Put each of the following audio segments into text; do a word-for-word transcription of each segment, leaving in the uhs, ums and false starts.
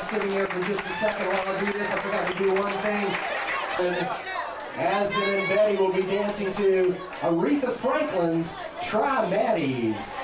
sitting here for just a second while I do this. I forgot to do one thing. And Asden and Betty will be dancing to Aretha Franklin's Try Maddie's.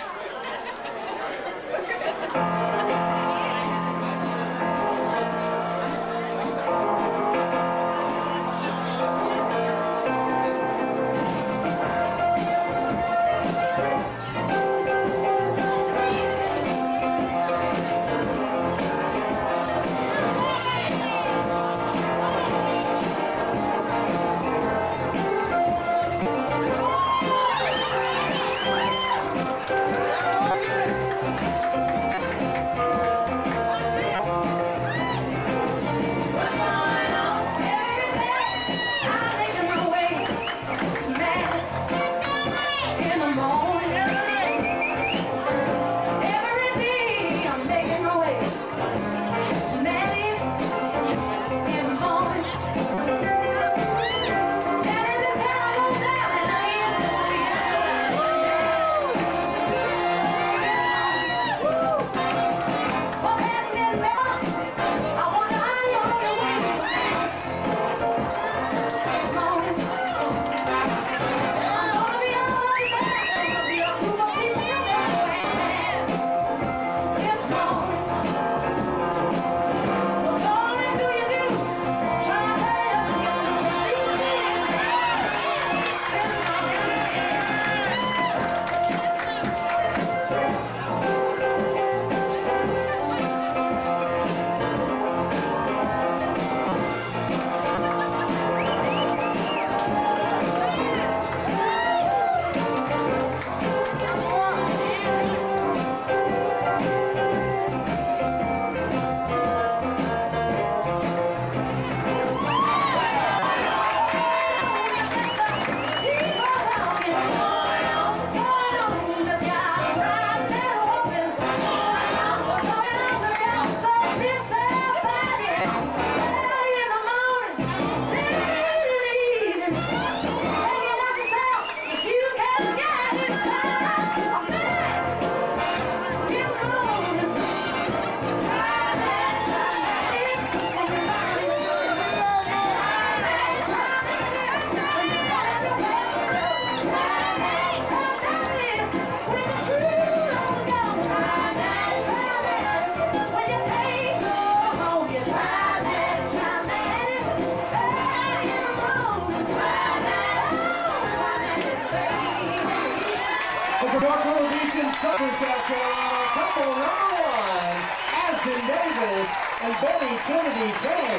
Southern South Carolina, couple number one, Asden Davis and Betty Kennedy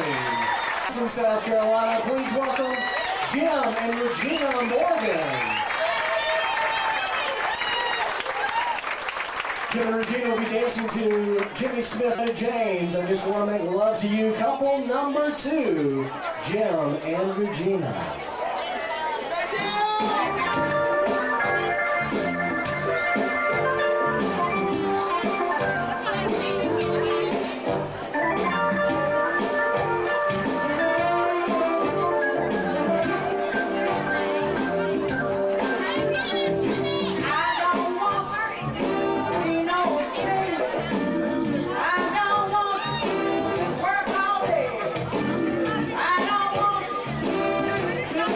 Kane. From South Carolina, please welcome Jim and Regina Morgan. Jim and Regina will be dancing to Jimmy Smith and James. I just want to make love to you. Couple number two, Jim and Regina. I don't want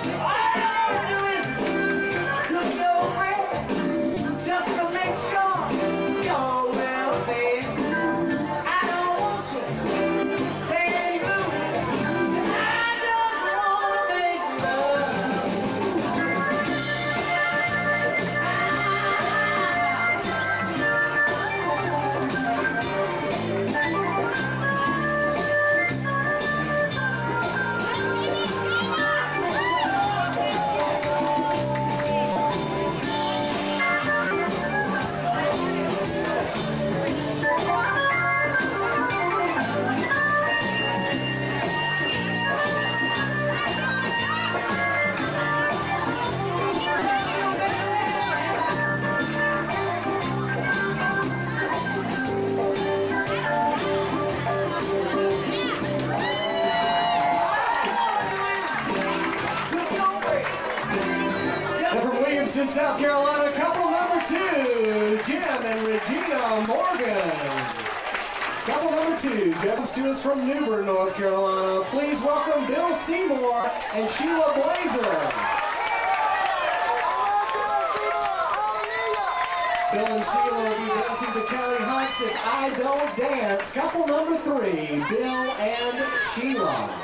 In South Carolina, couple number two, Jim and Regina Morgan. Couple number two, comes to us from Newbern, North Carolina. Please welcome Bill Seymour and Sheila Blazer. Bill and Sheila will be dancing to Kelly Hunt's If I Don't Dance. Couple number three, Bill and Sheila.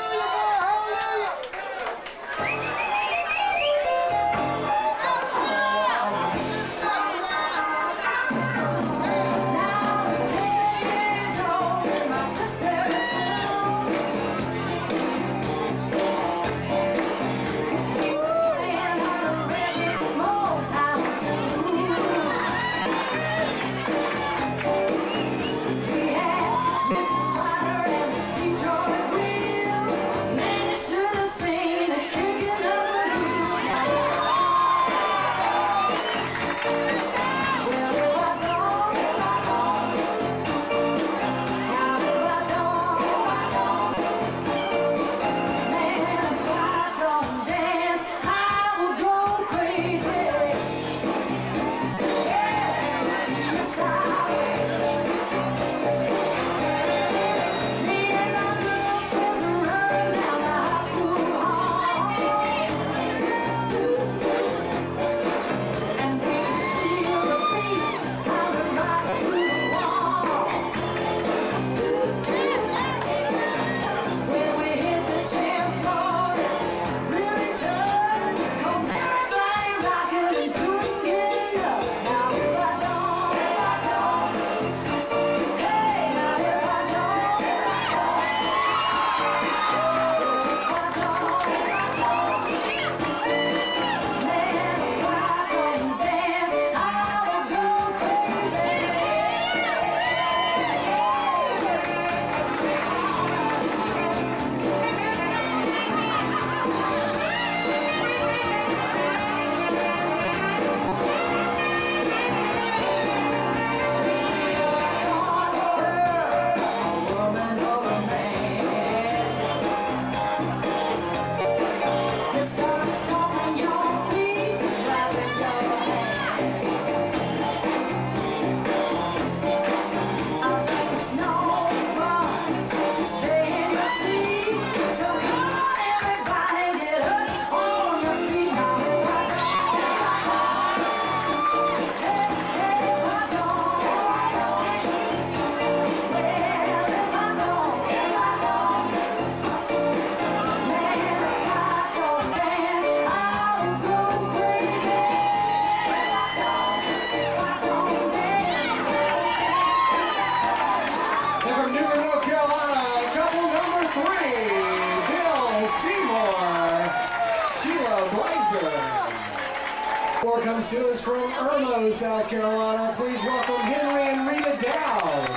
Comes to us from Irmo, South Carolina. Please welcome Henry and Rita Dowd.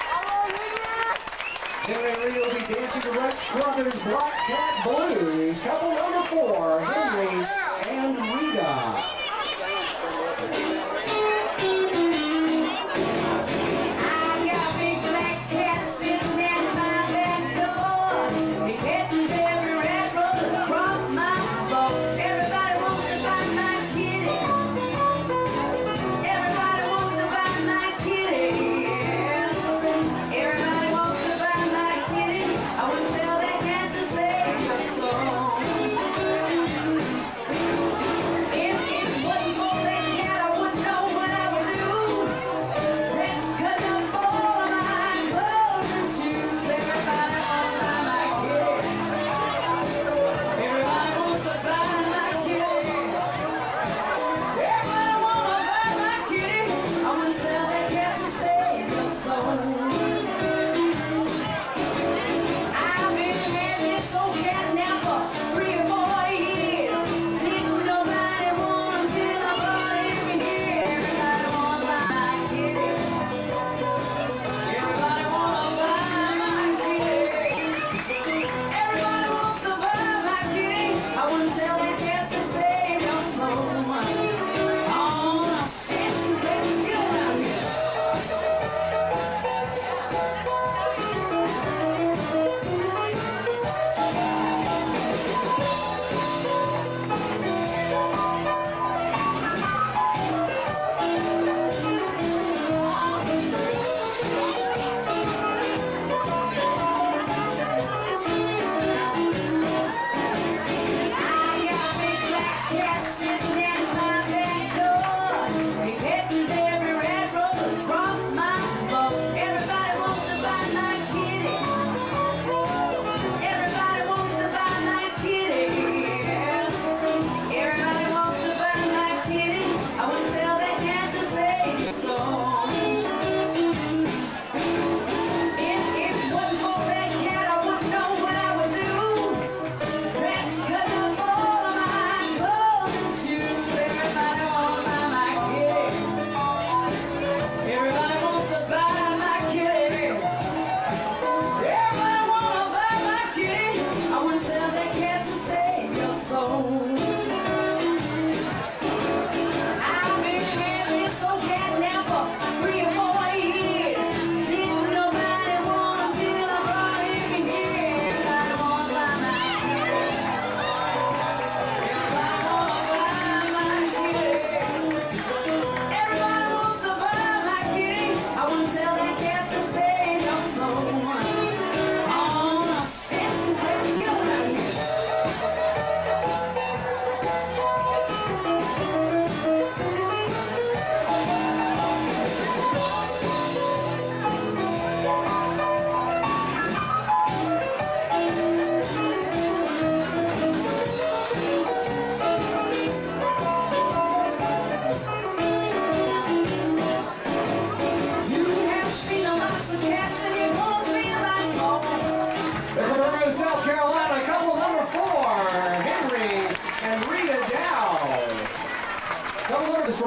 Henry and Rita will be dancing to Rex Crothers' Black Cat Blues. Couple number four, Henry and Rita. I wouldn't tell that cat to sing a song.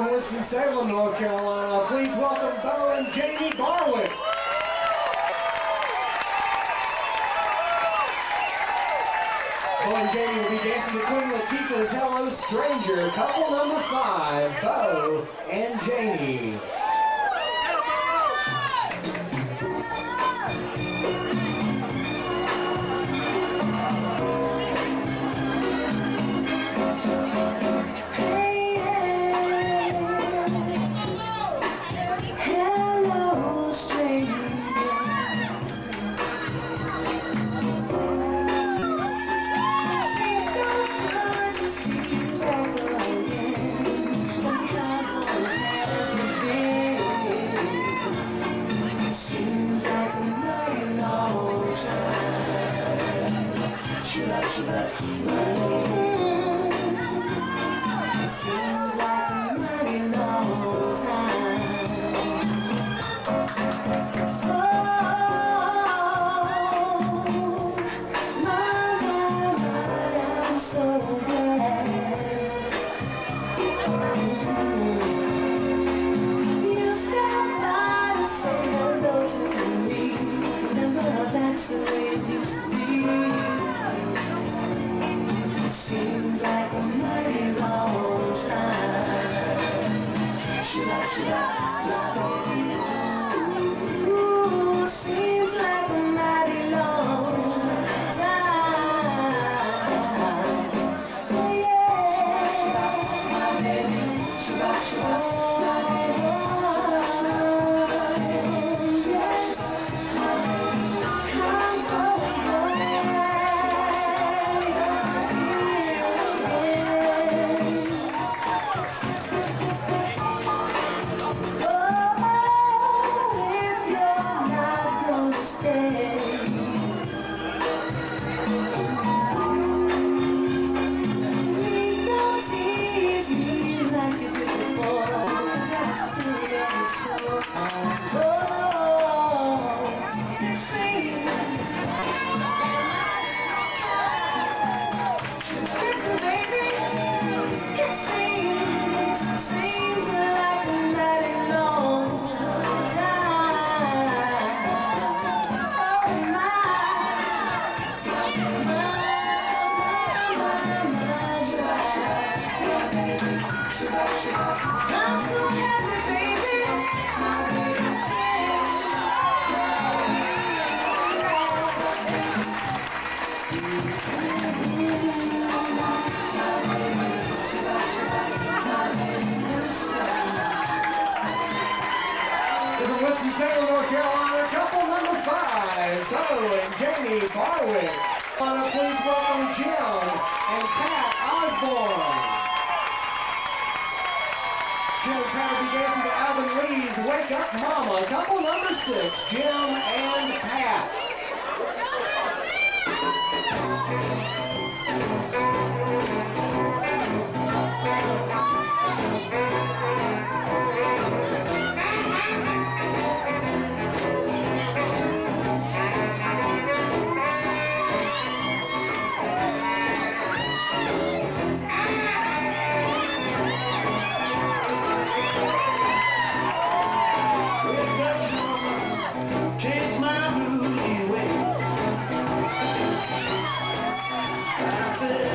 from Winston-Salem, North Carolina, please welcome Bo and Jamie Barwick. Bo and Jamie will be dancing to Queen Latifah's Hello Stranger, couple number five, Bo and Jamie. It seems like a mighty long time. Oh, my, my, my, I'm so glad. You stopped by to say hello to me. Remember, that's the way it used to be. Seems like a mighty long time. Should I, should I, my baby? Ooh, seems like a mighty long time. Oh yeah. Should I, my baby? Should I, should I, my baby? Yes, my baby. Come so seems like a mighty long time. Oh my, my, my, my, I'm so happy, baby. My baby. From Winston-Salem, North Carolina, couple number five, Bo and Jamie Barwick. Wanna please welcome Jim and Pat Osborne. Jim and Pat will be dancing to Alvin Lee's Wake Up Mama, couple number six, Jim and Pat. Chase my blues away. I feel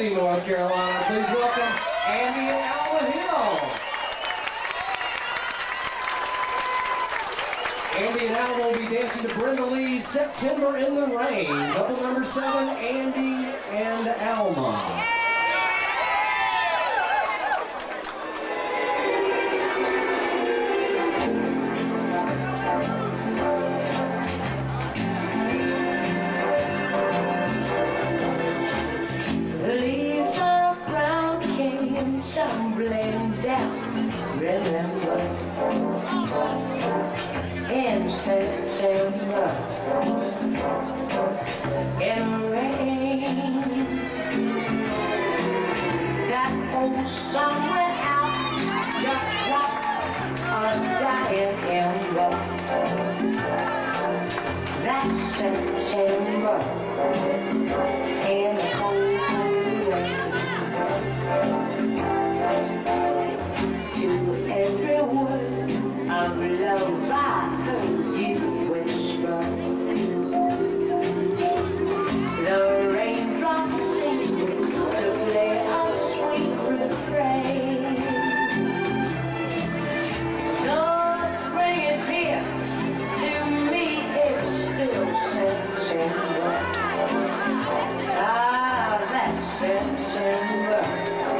Kennedy, North Carolina. Please welcome Andy and Alma Hill. Andy and Alma will be dancing to Brenda Lee's September in the Rain. Couple number seven, Andy and Alma. Tumbling down, remember, in September, in rain, that old summer out, just like a dying ember. That September, in the cold, cold rain. To every word of love I heard you whisper, the raindrops sing to play a sweet refrain. The spring is here, to me it's still September. Ah, that's September.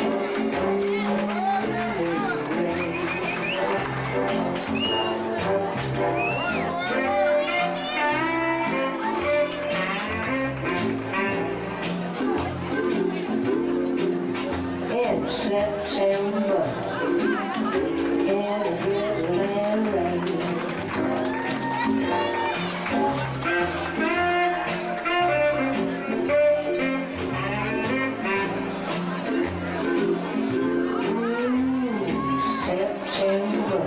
In September, in a drizzling rain. Mm, September,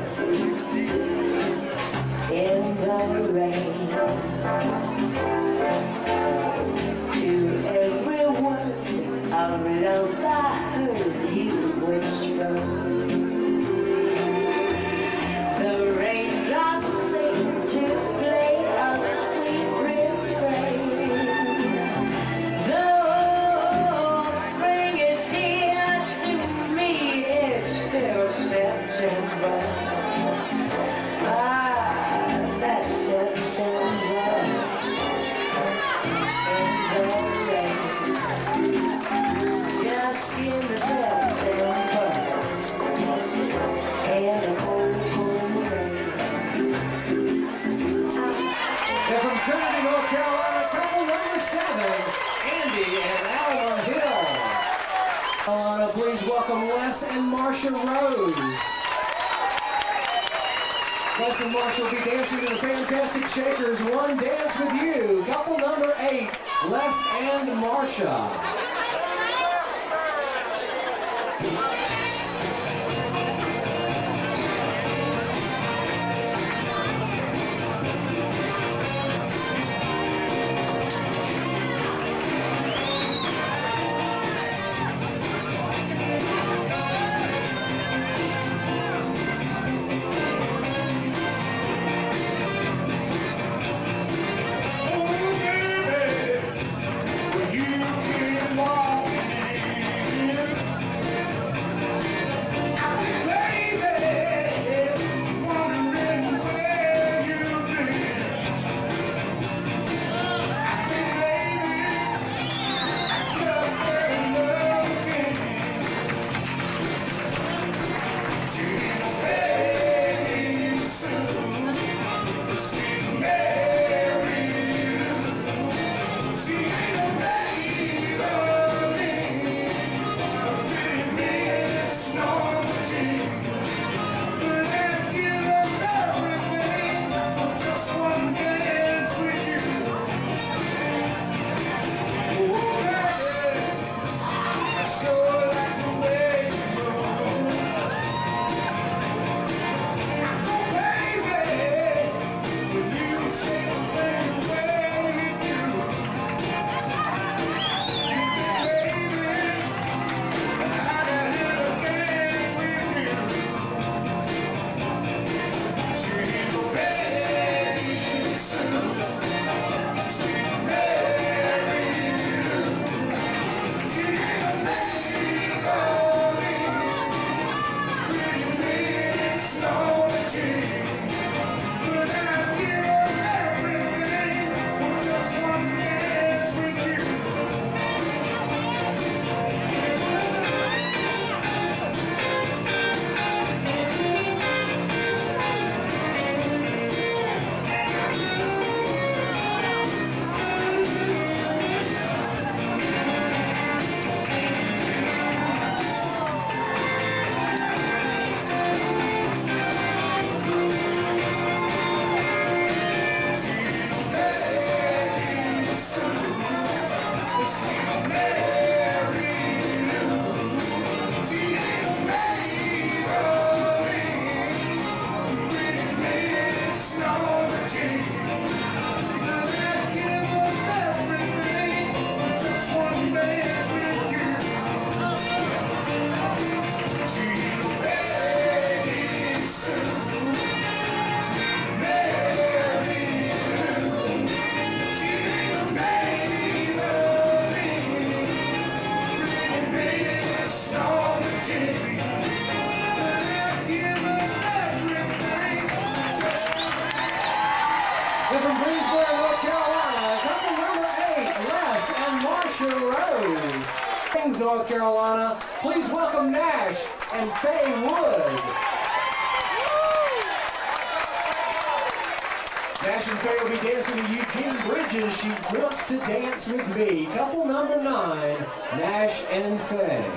in the rain. To every word of love I heard you whisper, the raindrops sing to play a sweet refrain. Though spring is here, to me it's still September. Ah, that's September. Just in the September, and a cold, cold rain. And from Trinity, North Carolina, couple number seven, Andy and Alma Hill. Uh, please welcome Les and Marsha Rose. Les and Marsha will be dancing to the Fantastic Shakers, One Dance With You. Couple number eight, Les and Marsha. You can Patricia Rose. Springs, North Carolina, please welcome Nash and Faye Wood. Nash and Faye will be dancing to Eugene Bridges, She Wants to Dance With Me. Couple number nine, Nash and Faye.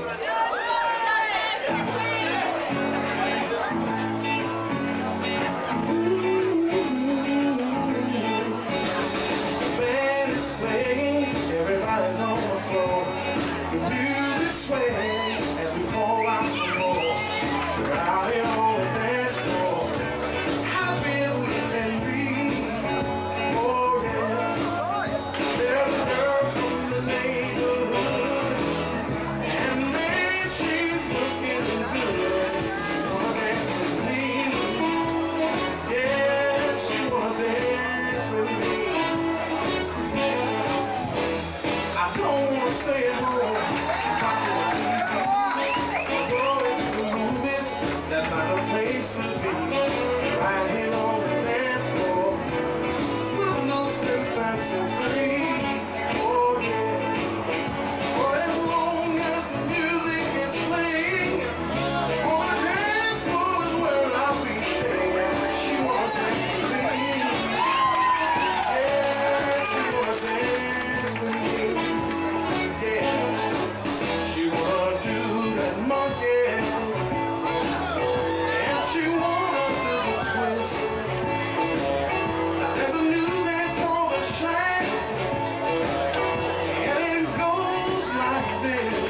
Band is playing, everybody's on the floor. The music's swaying as we fall out the floor. We're out here on the dance floor. Happy as we can be. Oh yeah. There's a girl from the neighborhood, and man, she's looking good. She wanna dance with me. Yeah, she wanna dance with me. I don't wanna stay at home watching T V. Going to the movies, that's not the place to be. Right here on the dance floor, footloose and fancy free. Oh yeah. For as long as the music is playing, on the dance floor is where I'll be staying. She wanna dance with me. Yeah, she wanna dance with me. Yeah, she wanna do that monkey, and she wanna do the twist. There's a new dance called the shake, and it goes like this.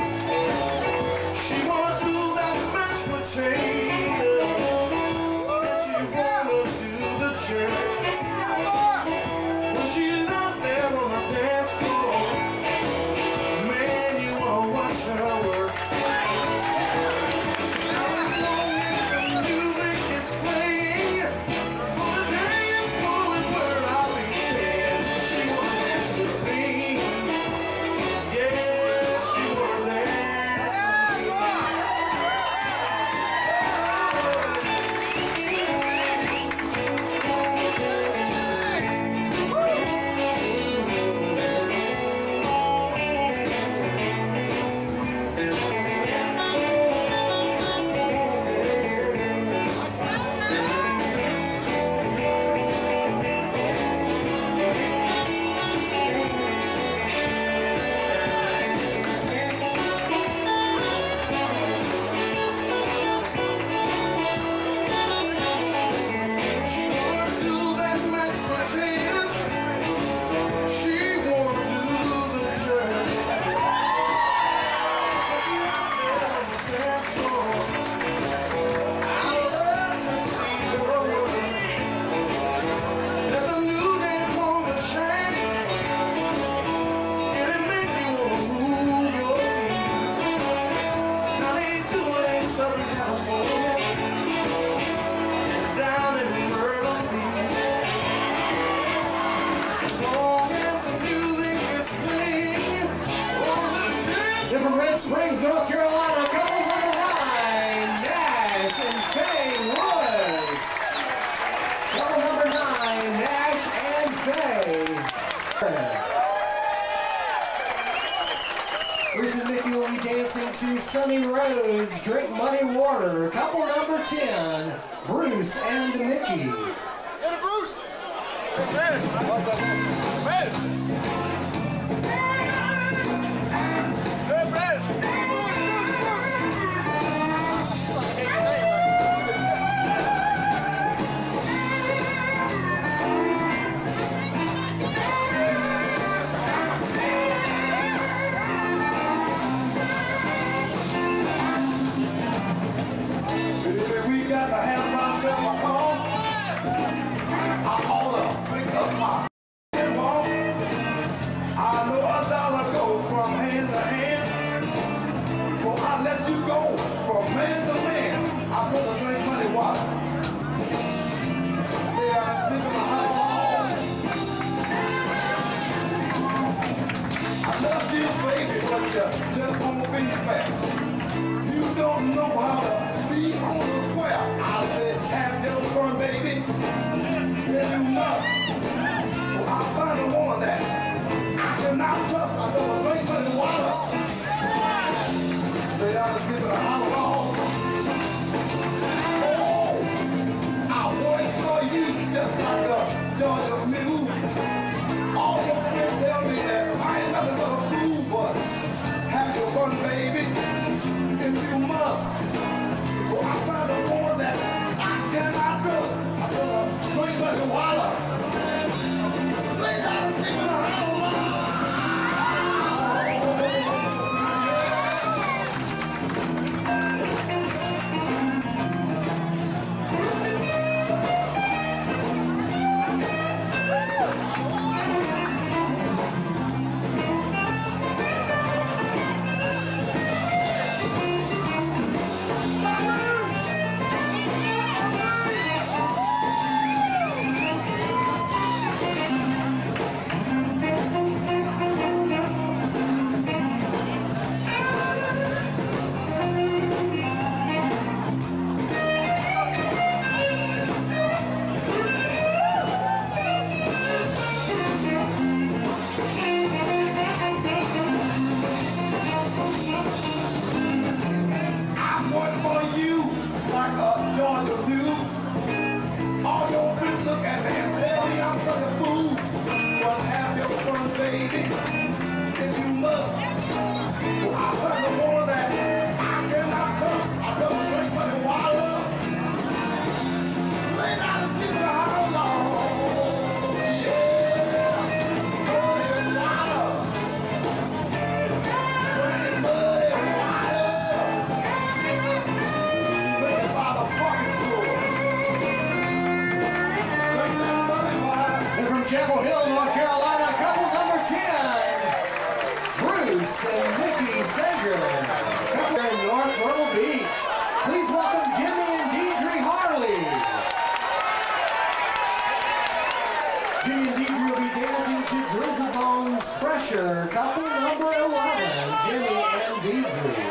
She wanna do that mashed potato, and she wanna do the jerk. When she's out there on the dance floor, man, you wanna watch her work. As long as the music is playing, on the dance floor is where I'll be staying. She wanna dance with me. Yeah, she wanna dance with me. She wanna do that mashed potatoes. She wanna do the jerk. If you're out there on the dance floor, I'd love to see her work. There's a new dance called the shake, and it makes you wanna move your feet. Now they do it in Southern California, down in Myrtle Beach. As long as the music is playing, on the dance From Red Springs, North Carolina, couple number nine, Nash and Faye Wood. Couple number nine, Nash and Faye. Bruce and Mickey will be dancing to Sunny Roads, Drink Muddy Water. Couple number ten, Bruce and Mickey. Hey, Bruce! Hey, what's up? Hey! Hey, Brad! Baby, we got to have myself a call. I call up, pick up my and walk. I know a dollar goes from hand to hand, so I let you go from man to man. I put the drink money water. Yeah, I'm speaking my heart. I love you, baby, but you just won't be fast. You don't know how to be on the square. I said, have your fun, baby. Yeah, you know. Well, I find a woman that I cannot trust. I don't Davis and Nikki Sager. Couple in North Myrtle Beach. Please welcome Jimmy and Deidre Harley. Jimmy and Deidre will be dancing to Drizzy Bones' Pressure. Couple number eleven, Jimmy and Deidre.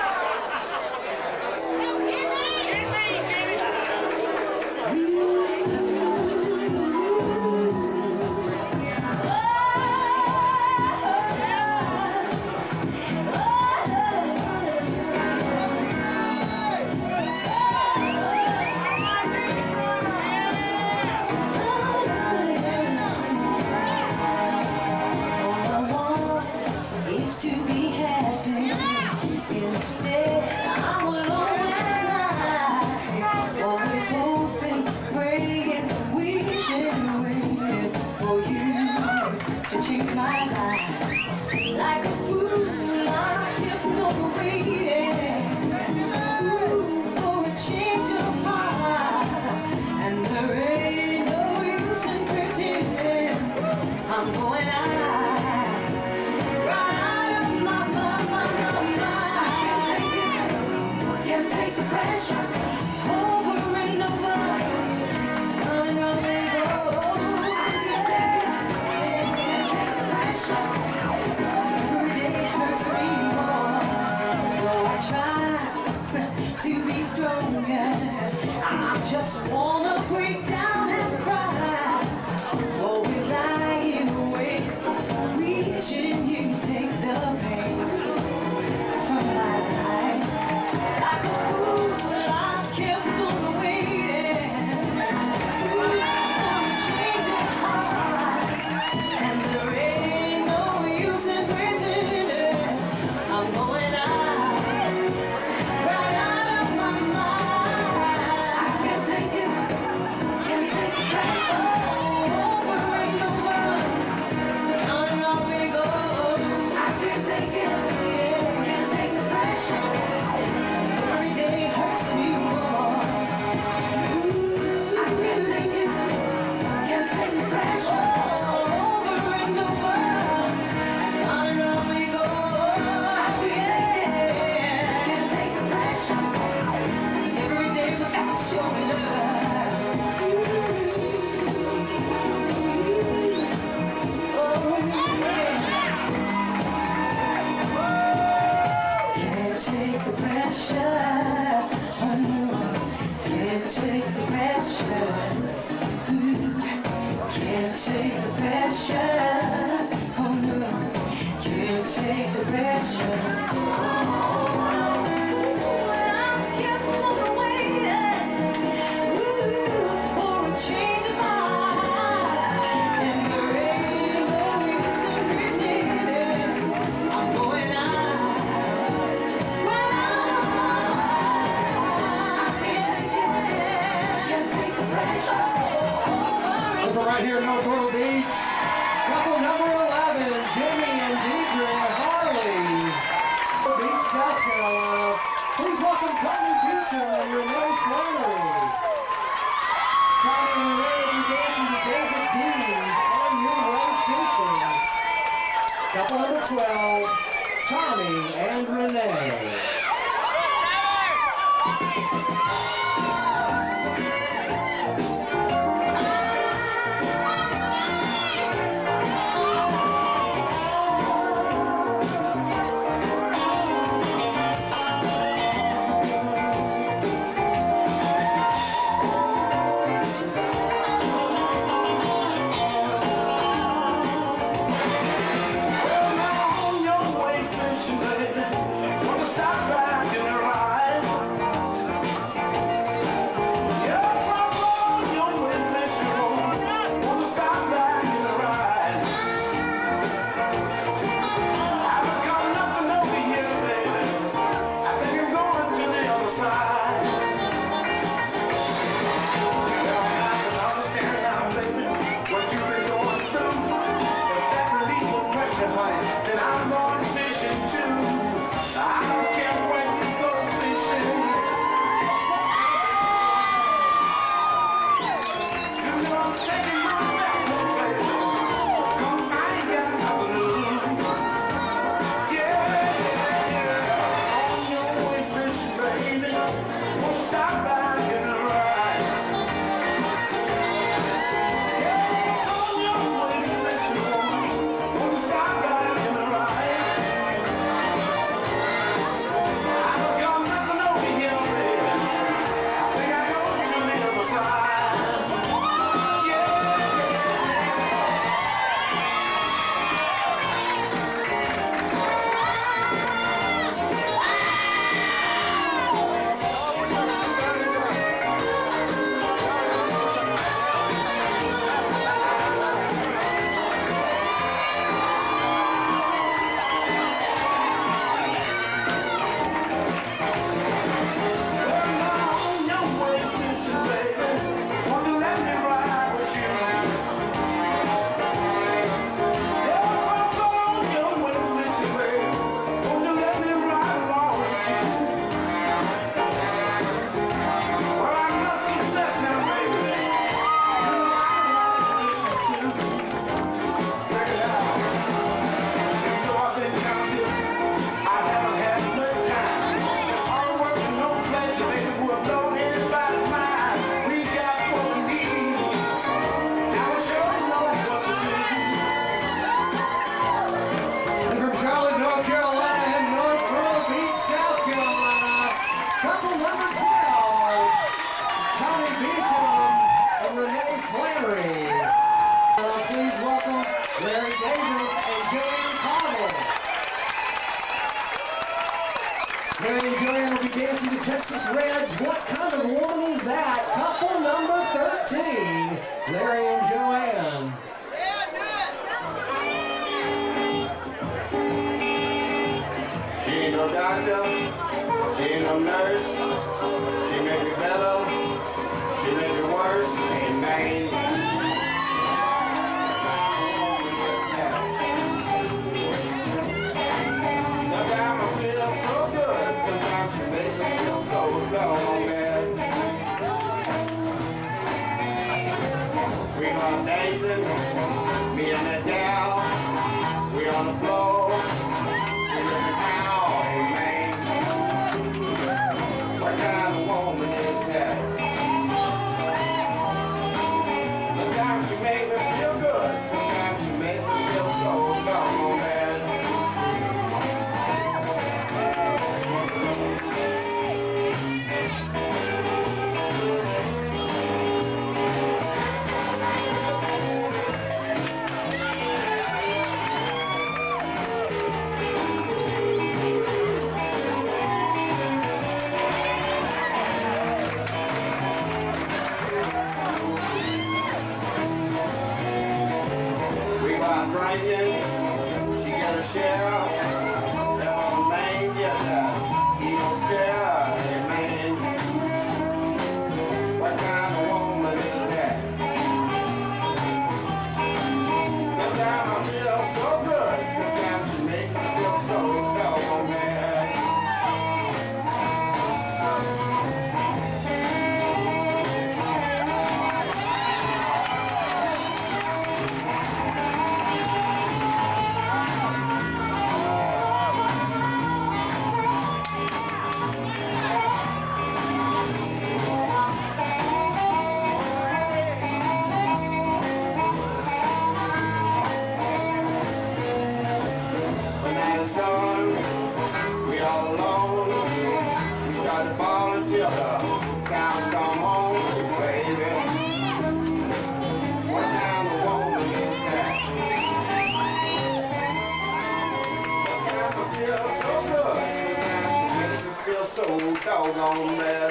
Just wanna break down and cry, always lying awake, wishing you take the pain from my life. Like a fool, I kept on waiting, ooh, for a change of heart, and there ain't no use in pretending. I'm going out, right out of my mind. Take the pressure, oh no, can't take the pressure, ooh, can't take the pressure, oh no, can't take the pressure, oh, I kept on waiting, ooh, for a change of heart, and there ain't no use in pretending, I'm going out. Right here in North Myrtle Beach, couple number eleven, Jimmy and Deidre Harley. Beach, South Carolina. Please welcome Tommy Beecham and Renee Flannery. Tommy and Renee will be dancing to David Dean's On Your Way Fishing. Couple number twelve, Tommy and Renee. Wanna stop back and ride? dancing to Texas Reds. What kind of woman is that? Couple number thirteen, Larry and Joanne. She ain't no doctor, she ain't no nurse. She make me better, she make me worse. Ain't vain. Sometimes I feel so good, sometimes she make me feel so down bad. We gone dancing, me and that gal, we on the floor. She got a share, that old man, yeah, he don't scare, hey man. What kind of woman is that? Sometimes I feel so good, sometimes she make me feel so doggone bad. So doggone bad.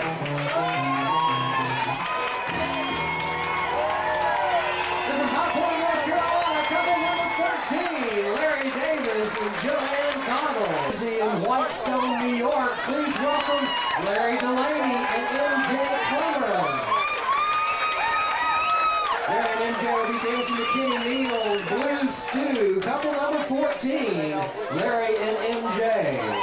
From High Point, North Carolina, couple number thirteen, Larry Davis and Joanne Connell. In Whitestone, New York, please welcome Larry Delaney and M J Cameron. Larry and M J will be dancing to Kenny Neal's Blues Stew. Couple number fourteen, Larry and M J.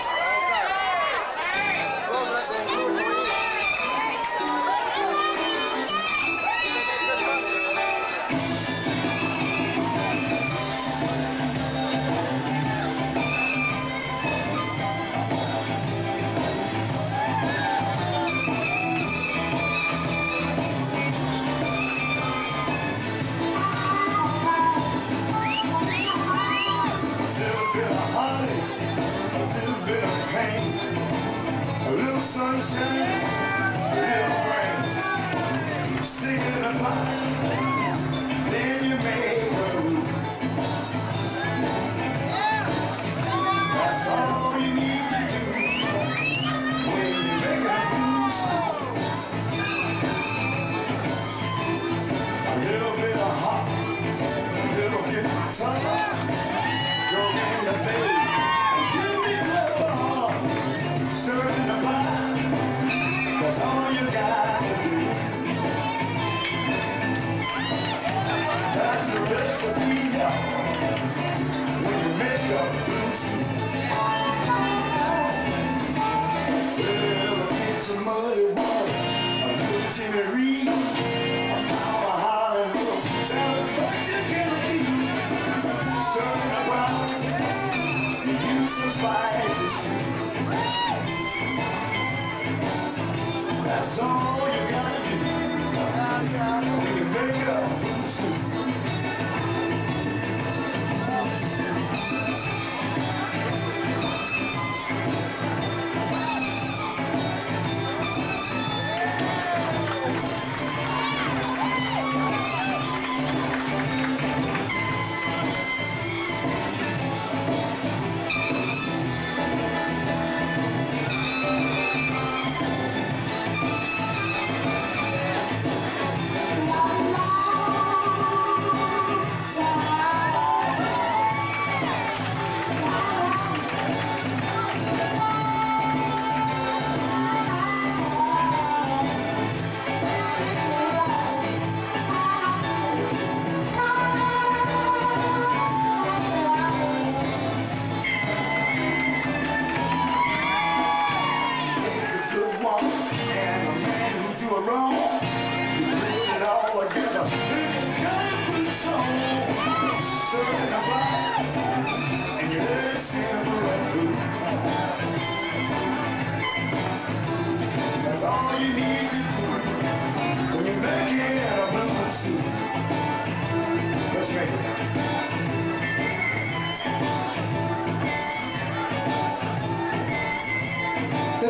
Sunshine, a little rain, singing a line, then you make a move. That's all you need to do when you make a move. A little bit of hot, a little bit of tough, throw in the bass and give me the heart, stir in the pot. That's all you got to do. That's the recipe, y'all, when you make a blues stew. Well, get some muddy water, a little Jimmy Reed, a pound of Holland milk, sound a bunch of guillotine. Stir in the pot, you use some spices too. That's all you gotta do when you make a blues stew.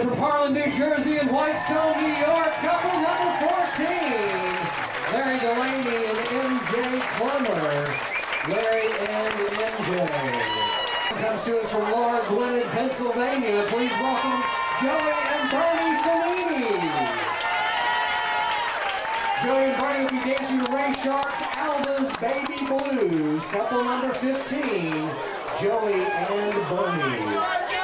from Harlem, New Jersey and Whitestone, New York, couple number fourteen, Larry Delaney and M J Clemmer. Larry and M J. Comes to us from Laura Gwinnett, Pennsylvania. Please welcome Joey and Bernie Fanini. Joey and Bernie will be dancing to Ray Sharp's Alva's Baby Blues, couple number fifteen, Joey and Bernie.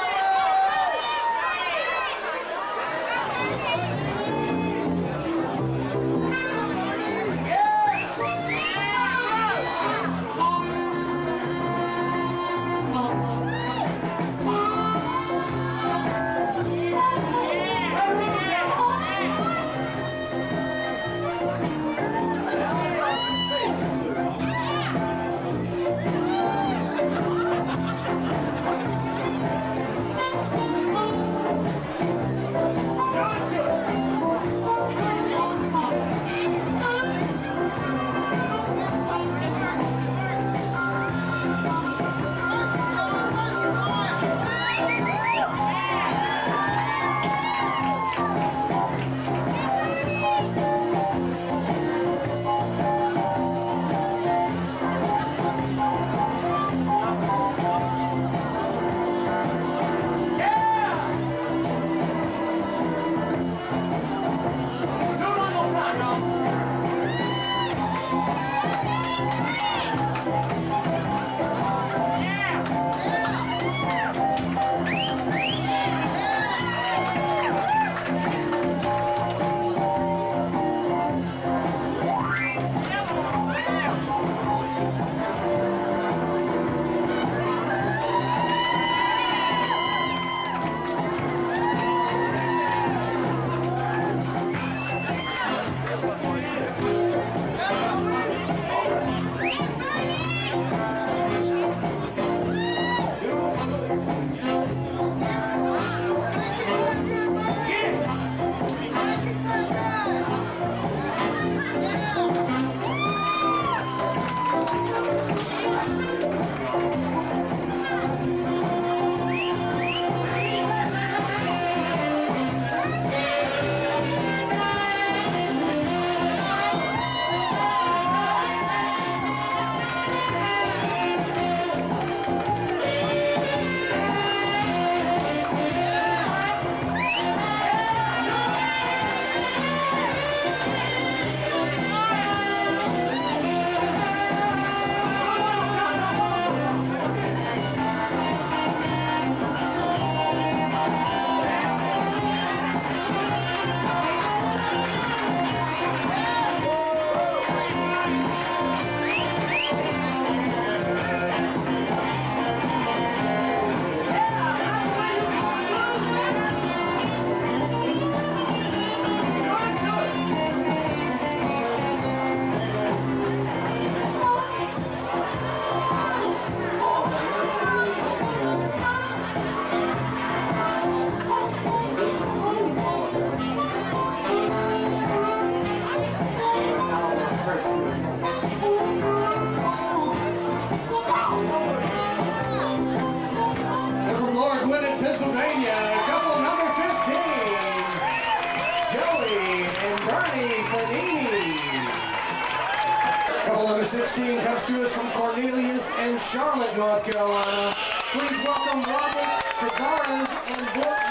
sixteen comes to us from Cornelius and Charlotte, North Carolina. Please welcome Robert Cazares and Brooke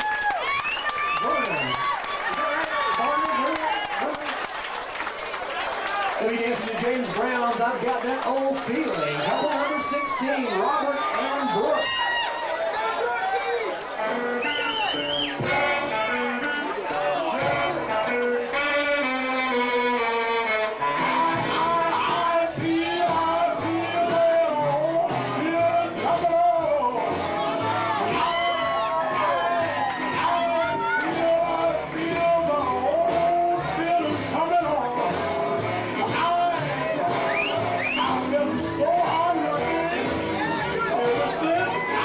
Vernon. Is that right? Vernon? Vernon? Vernon? They'll be dancing to James Brown's I've Got That Old Feeling. Couple number sixteen, Robert and Brooke. So hard, ever since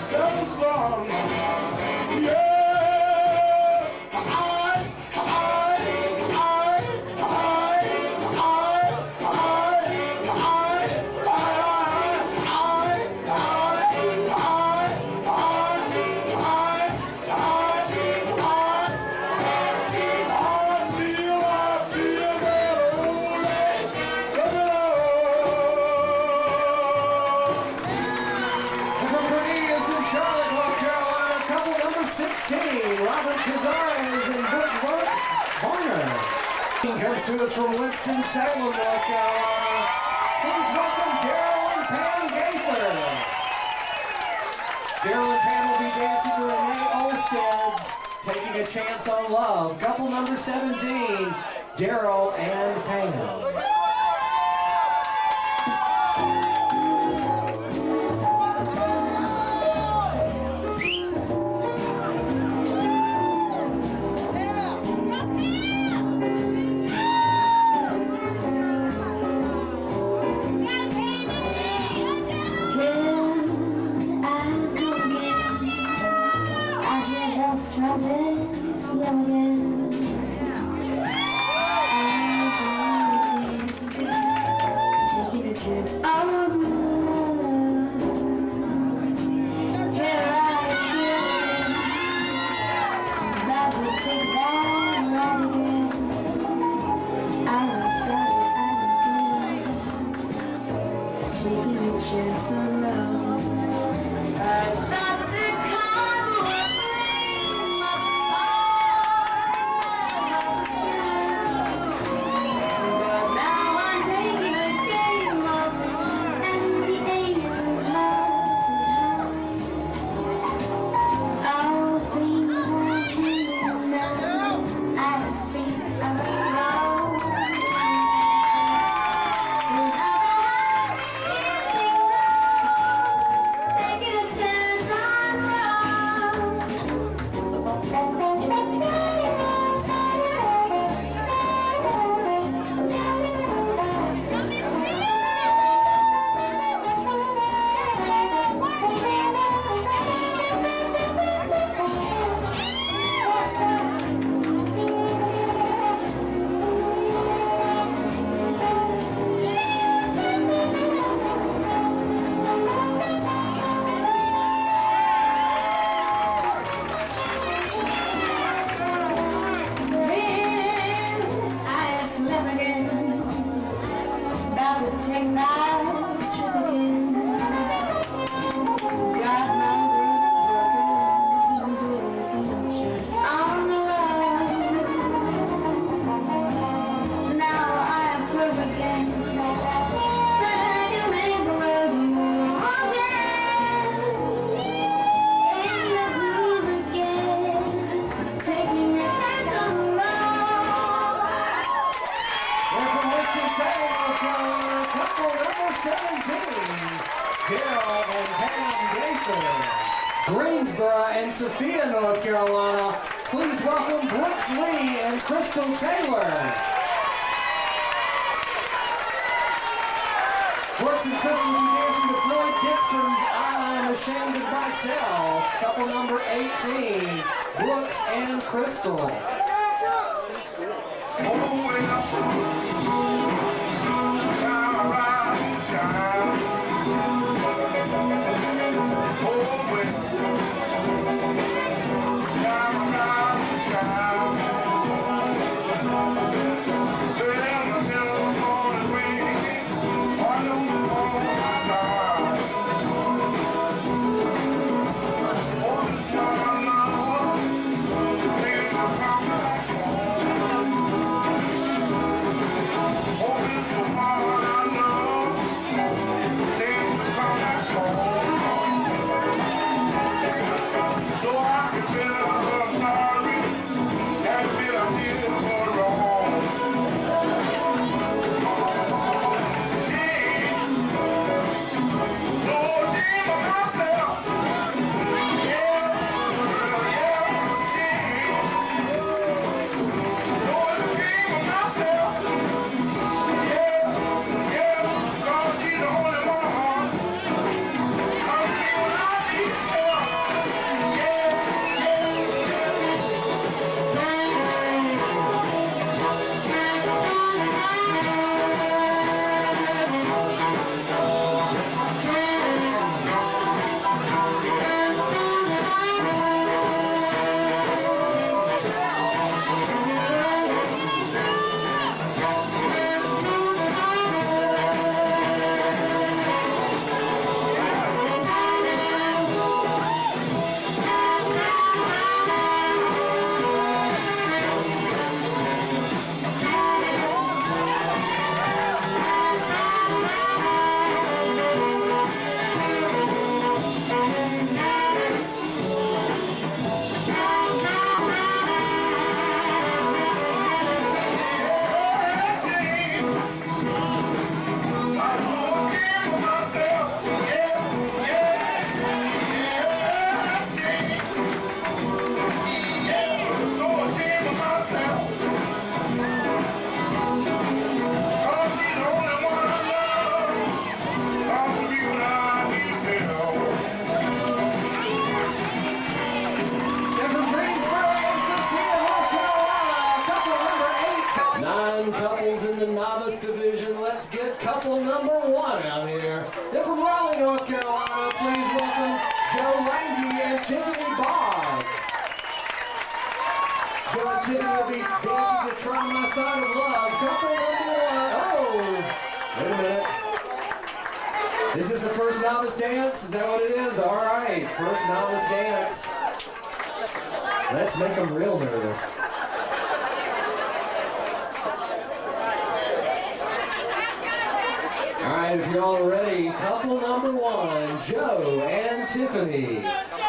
seven song. Yeah, I, I, I, I, I, I, I, Robert Cazares and Brooke Varner. Comes to us from Winston-Salem, North Carolina. Please welcome Daryl and Pam Gaither. Daryl and Pam will be dancing to Renee Olsted's Taking a Chance on Love. Couple number seventeen, Daryl and Pam. Greensboro and Sophia, North Carolina. Please welcome Brooks Lee and Crystal Taylor. Brooks and Crystal will be dancing to Floyd Dixon's I'm Ashamed of Myself. Couple number eighteen, Brooks and Crystal. couple number one out here. They're from Raleigh, North Carolina. Please welcome Joe Lange and Tiffany Boggs. Joe and Tiffany will be dancing to Try My Side of Love. Couple number one. Oh, wait a minute. Is this a first novice dance? Is that what it is? All right, first novice dance. Let's make them real nervous. All right, if you're all ready, couple number one, Joe and Tiffany.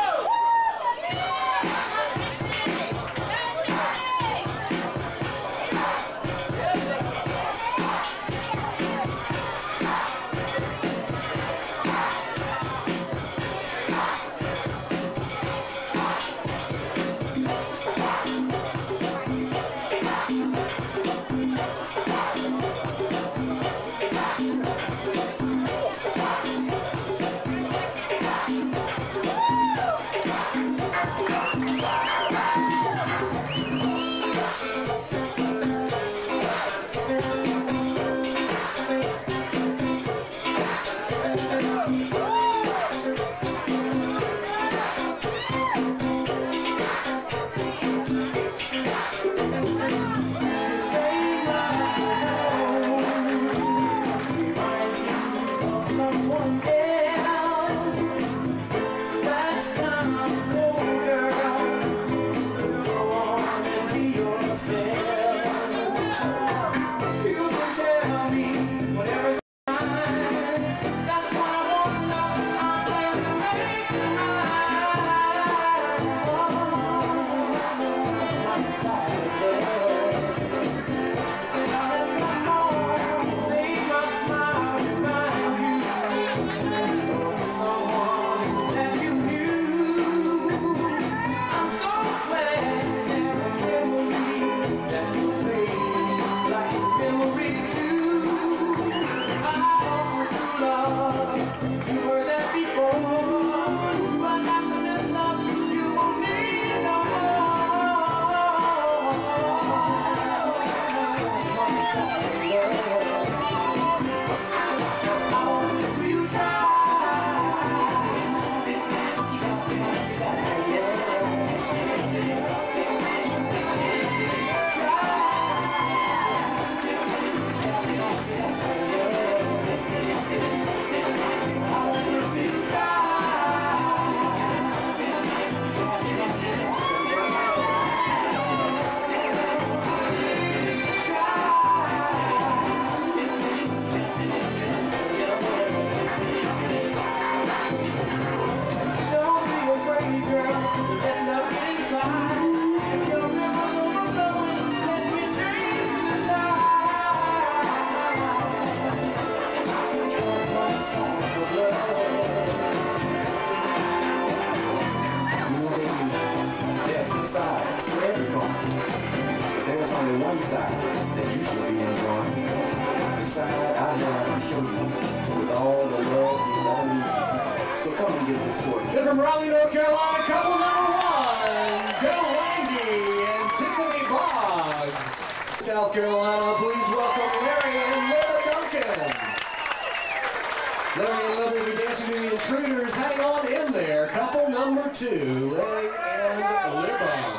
There's only one side that you should be enjoying. The side I have to show you with all the love you never need. So come and get this for you. They're from Raleigh, North Carolina, couple number one, Joe Lange and Tiffany Boggs. South Carolina, please welcome Larry and Linda Duncan. Larry and Linda will be dancing to the Intruders. Hang on in there. Couple number two, Larry and Linda.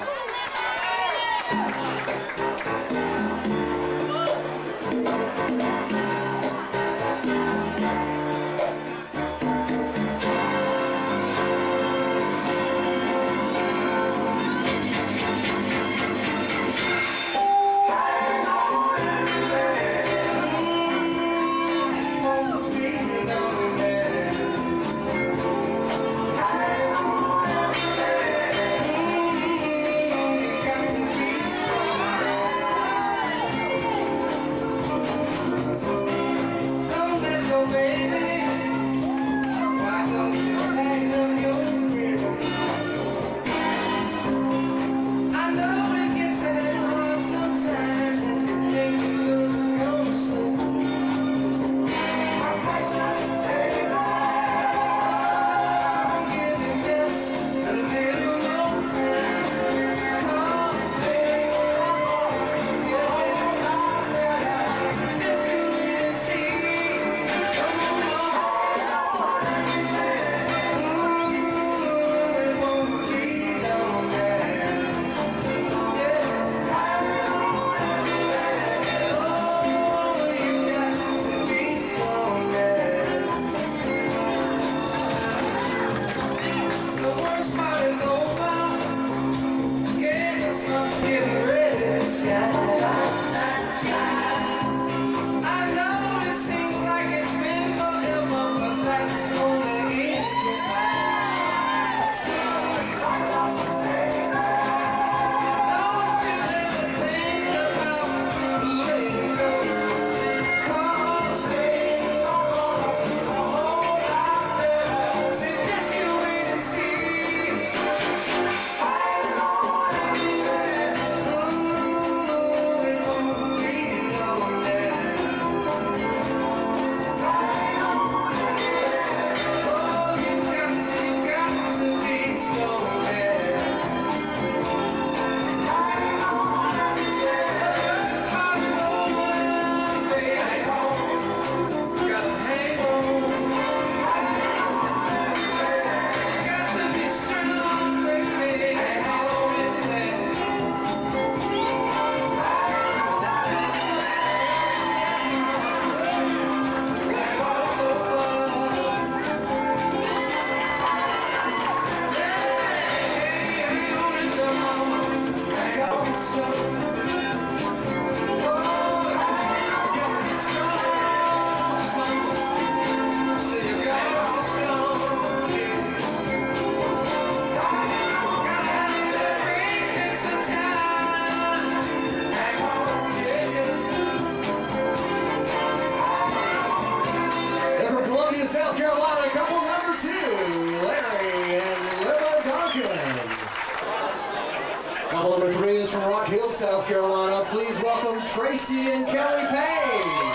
from Rock Hill, South Carolina, please welcome Tracy and Kelly Payne.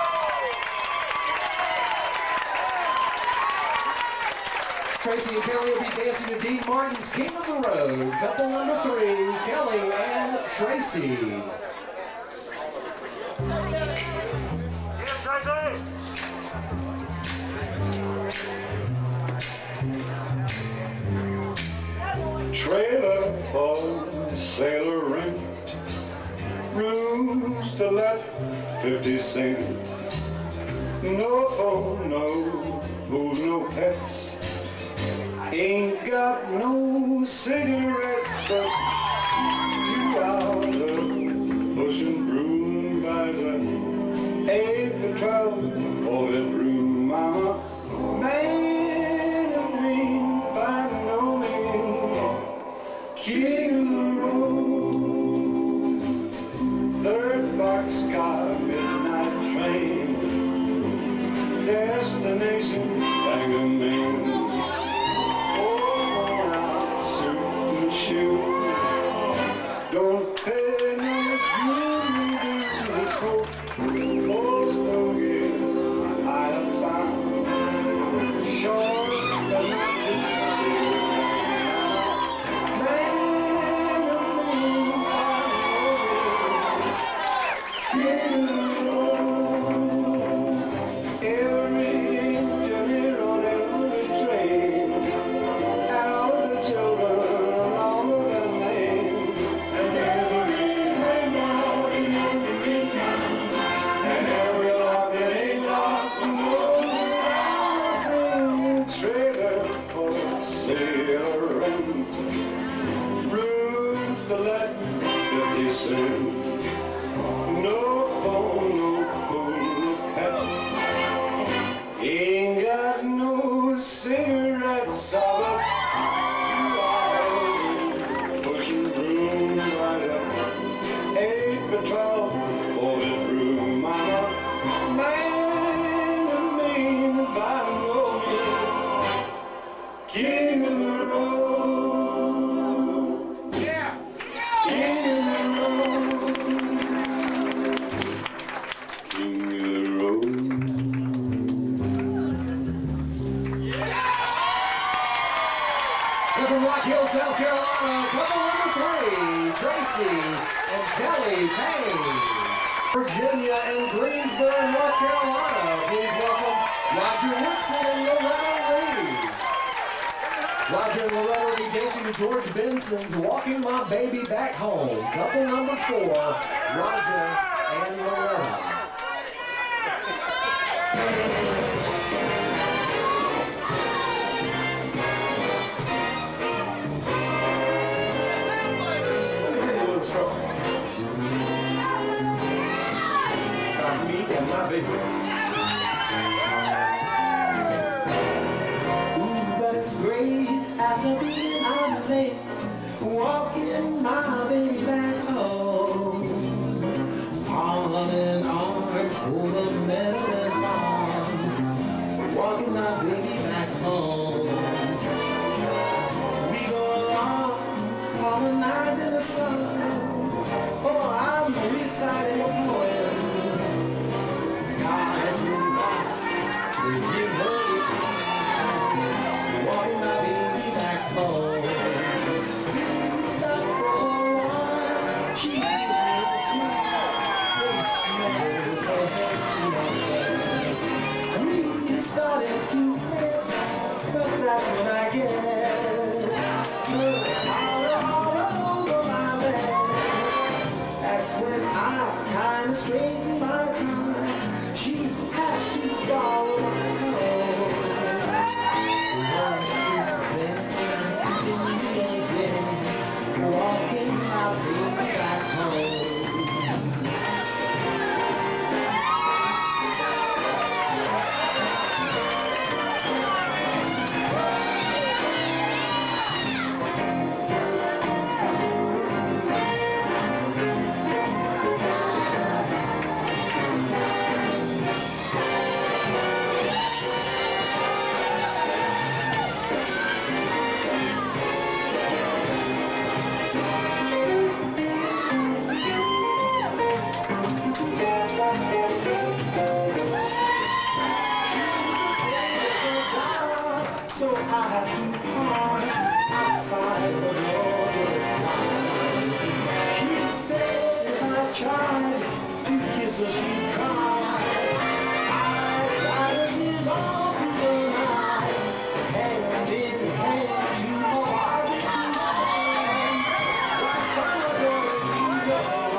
Tracy and Kelly will be dancing to Dean Martin's King of the Road. Couple number three, Kelly and Tracy. Trailer for sailor rent, rooms to let, fifty cent. No phone, no booze, no pets. Ain't got no cigarettes, but two hours of pushing broom by the eight to twelve for bedroom mama. Man of means by no means, king of the road. Third boxcar, midnight train, destination Bangor, Maine. Don't pay no dues, this hope, most no years I have found. Short but not too man of means, king of the road. Every engine here on every train, and all the children along with their name. No phone, no cool, no pets. Ain't got no cigarettes. All but pushing broom right up. Eight by twelve for bedroom mama. Man of means by no means, king of the road. Yeah, king of the road. From Rock Hill, South Carolina, couple number three, Tracy and Kelly Payne. Virginia and Greensboro, North Carolina, please welcome Roger Woodson and Loretta Lee. Roger and Loretta will be dancing to George Benson's Walking My Baby Back Home. Couple number four, Roger and Loretta. Ooh, but it's great after being on the lake, walking my baby back home. Arm in arm over meadow and farm, walking my baby back home. We go along, harmonizing the sun. Oh, I'm reciting a poem. God has moved back, you know it. Walking my baby back home. Please stop for a while. She gives me the sweet face smells her head, she knows. We started to so she cried. I cried her tears all through the night, hand in hand to a barbecue stand. Right from the door we go.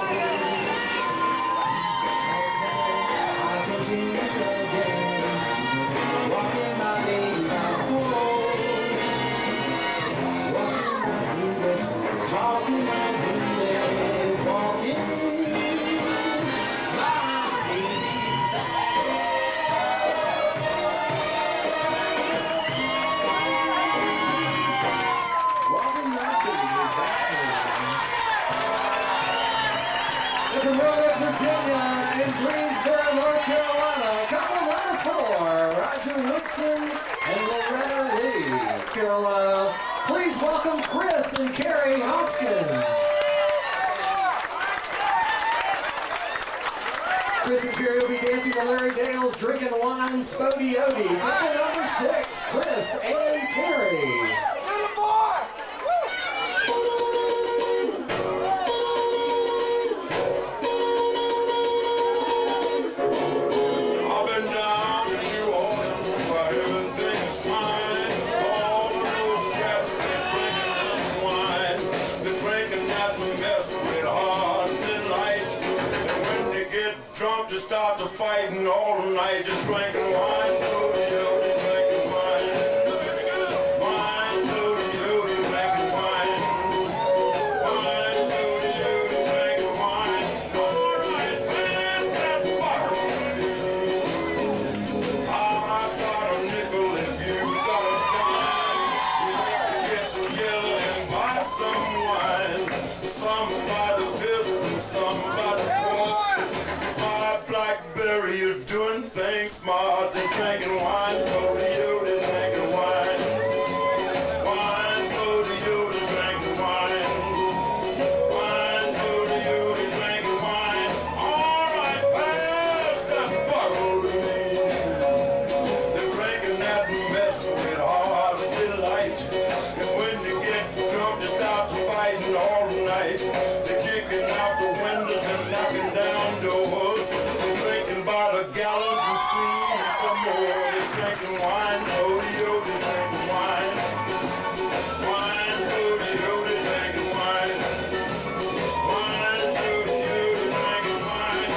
I continued again, walking my baby back home, walking my baby, talking my baby, walking. From Roanoke, Virginia, and Greensboro, North Carolina, couple number four, Roger Woodson and Loretta Lee. Carolina, please welcome Chris and Carrie Hoskins. Chris and Carrie will be dancing to Larry Dale's Drinking Wine Spody Odie. Couple number six, Chris and Carrie. Drunk to start the fighting all night, just drinking wine, drinking wine, wine, drinking wine, wine, drinking wine. All right, man, that bottle. I got a nickel if you got a dime. We need to get together and buy some wine. Somebody visiting, somebody poor. Blackberry, you're doing things smart and drinking wine, Cody, you're drinking wine. Wine, Cody, you're drinking wine. Wine, Cody, you're drinking wine. All right, pass that bottle to me. They're drinking that mess with heart and delight. And when you get drunk, you start fighting all night. They're kicking out the windows and knocking down doors. By the gallons and screaming for more. They're drinking wine, Cody, you're drinking wine. Wine, Cody, you're drinking wine. Wine, Cody, you're drinking wine.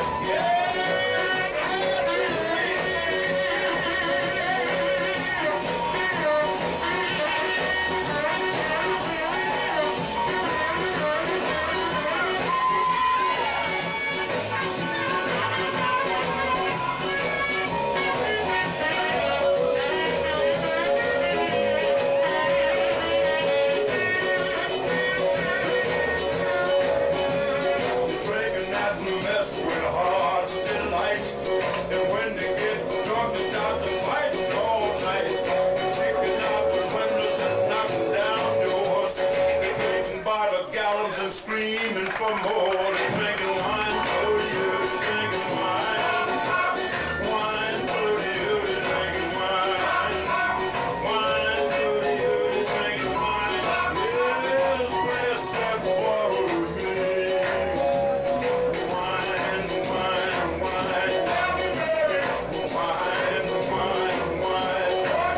Screaming for more, they're drinking wine, Cody, you're drinking wine. Wine, Cody, you're drinking wine. Wine, Cody, you're drinking wine. Yes, press that bottle to me. Wine, wine, wine. Wine, wine, wine.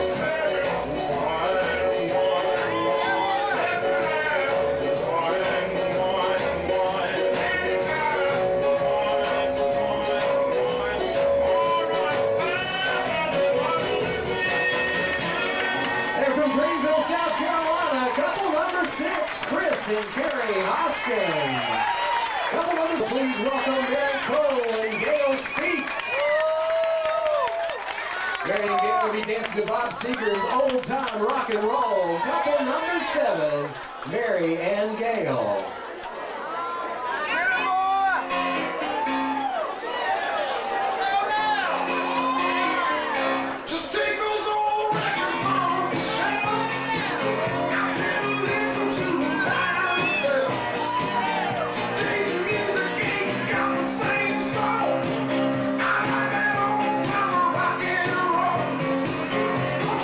Chris and Carrie Hoskins. Couple members, please welcome Derek Cole and Gail Speaks. Mary and Gail will be dancing to Bob Seger's Old Time Rock and Roll. Couple number seven, Mary and Gail.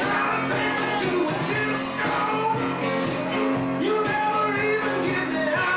You never even get me out.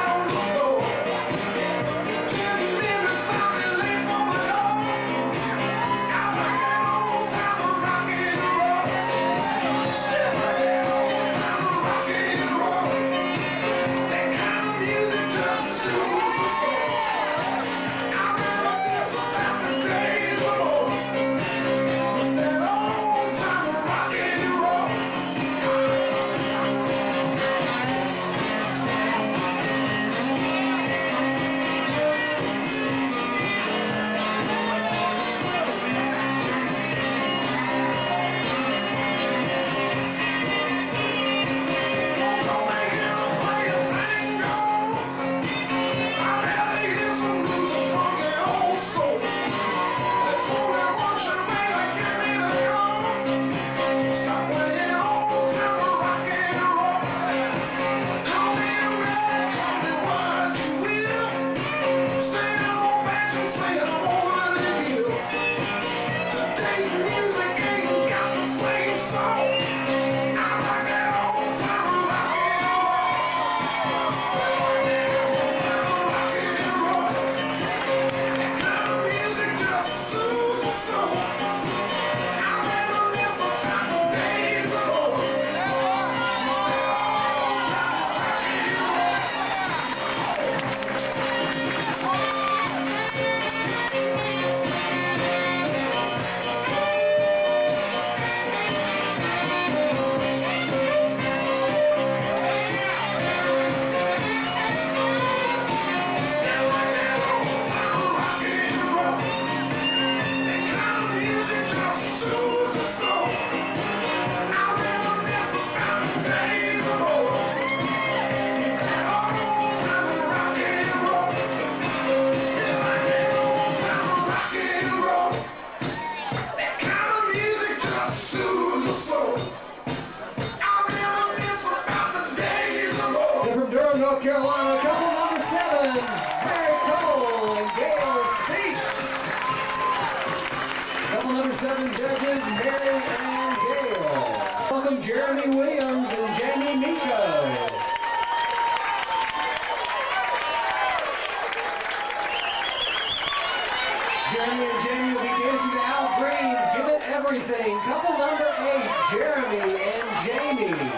South Carolina, couple number seven, Mary Cole and Gail Speaks. Couple number seven judges, Mary and Gail. Welcome Jeremy Williams and Jamie Miko. Jeremy and Jamie will be dancing to Al Green's Give It Everything. Couple number eight, Jeremy and Jamie.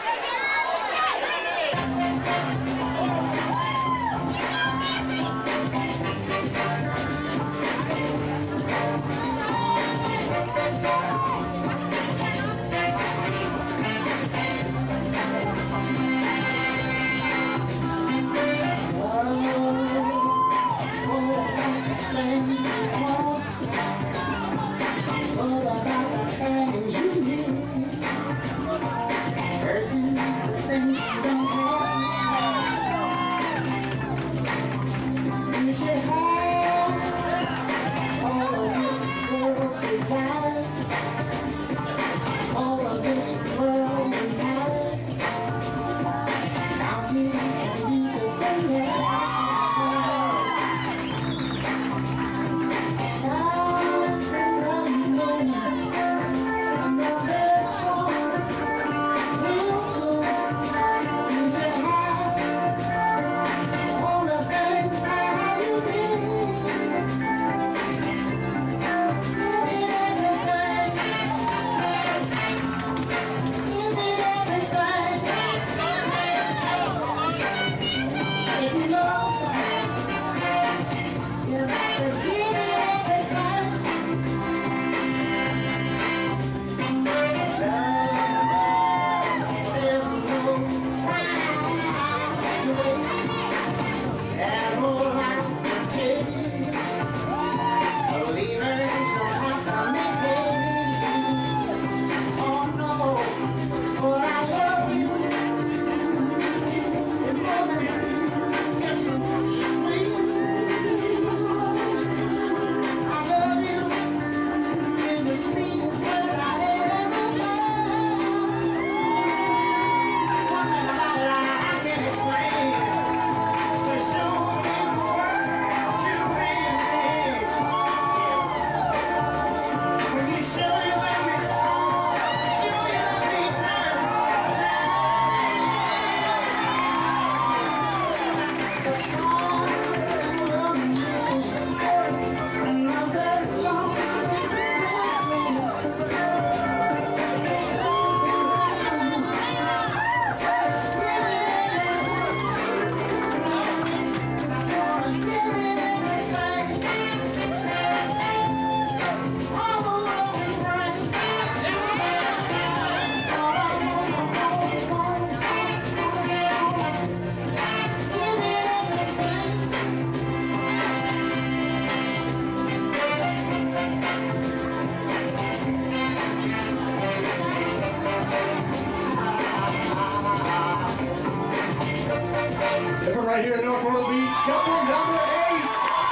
Right here in North Myrtle Beach, couple number eight,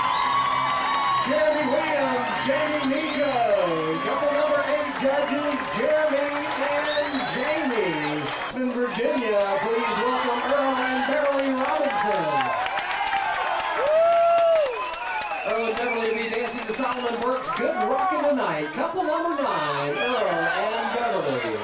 Jeremy Williams, Jamie Miko. Couple number eight judges, Jeremy and Jamie. In Virginia, please welcome Earl and Beverly Robinson. Earl and Beverly will be dancing to Solomon Burke's Good Rockin' Tonight. Couple number nine, Earl and Beverly.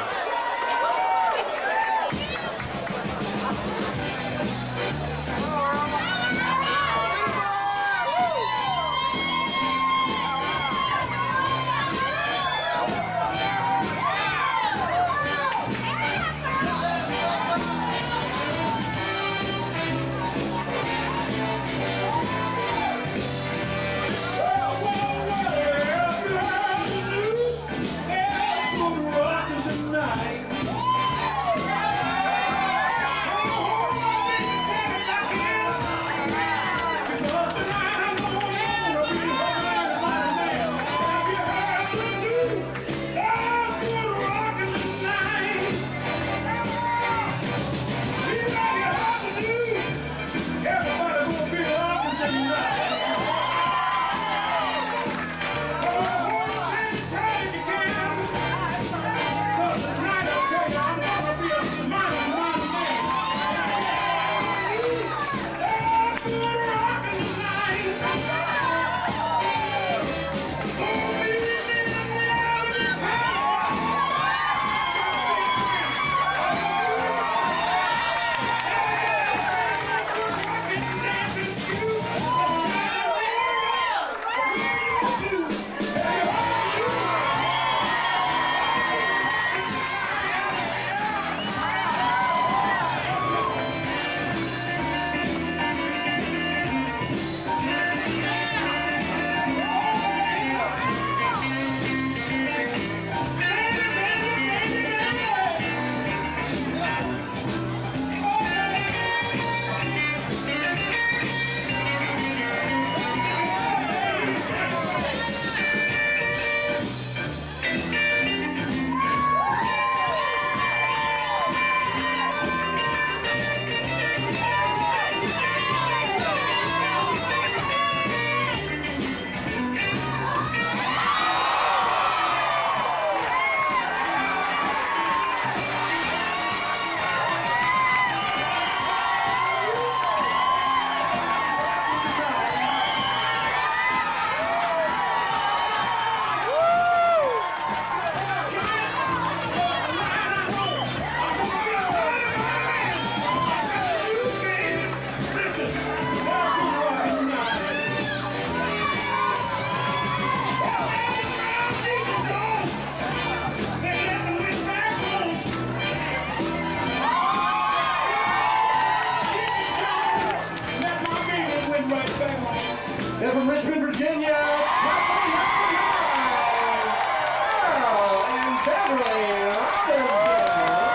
They're from Richmond, Virginia. Couple number nine, Earl and Beverly Robinson.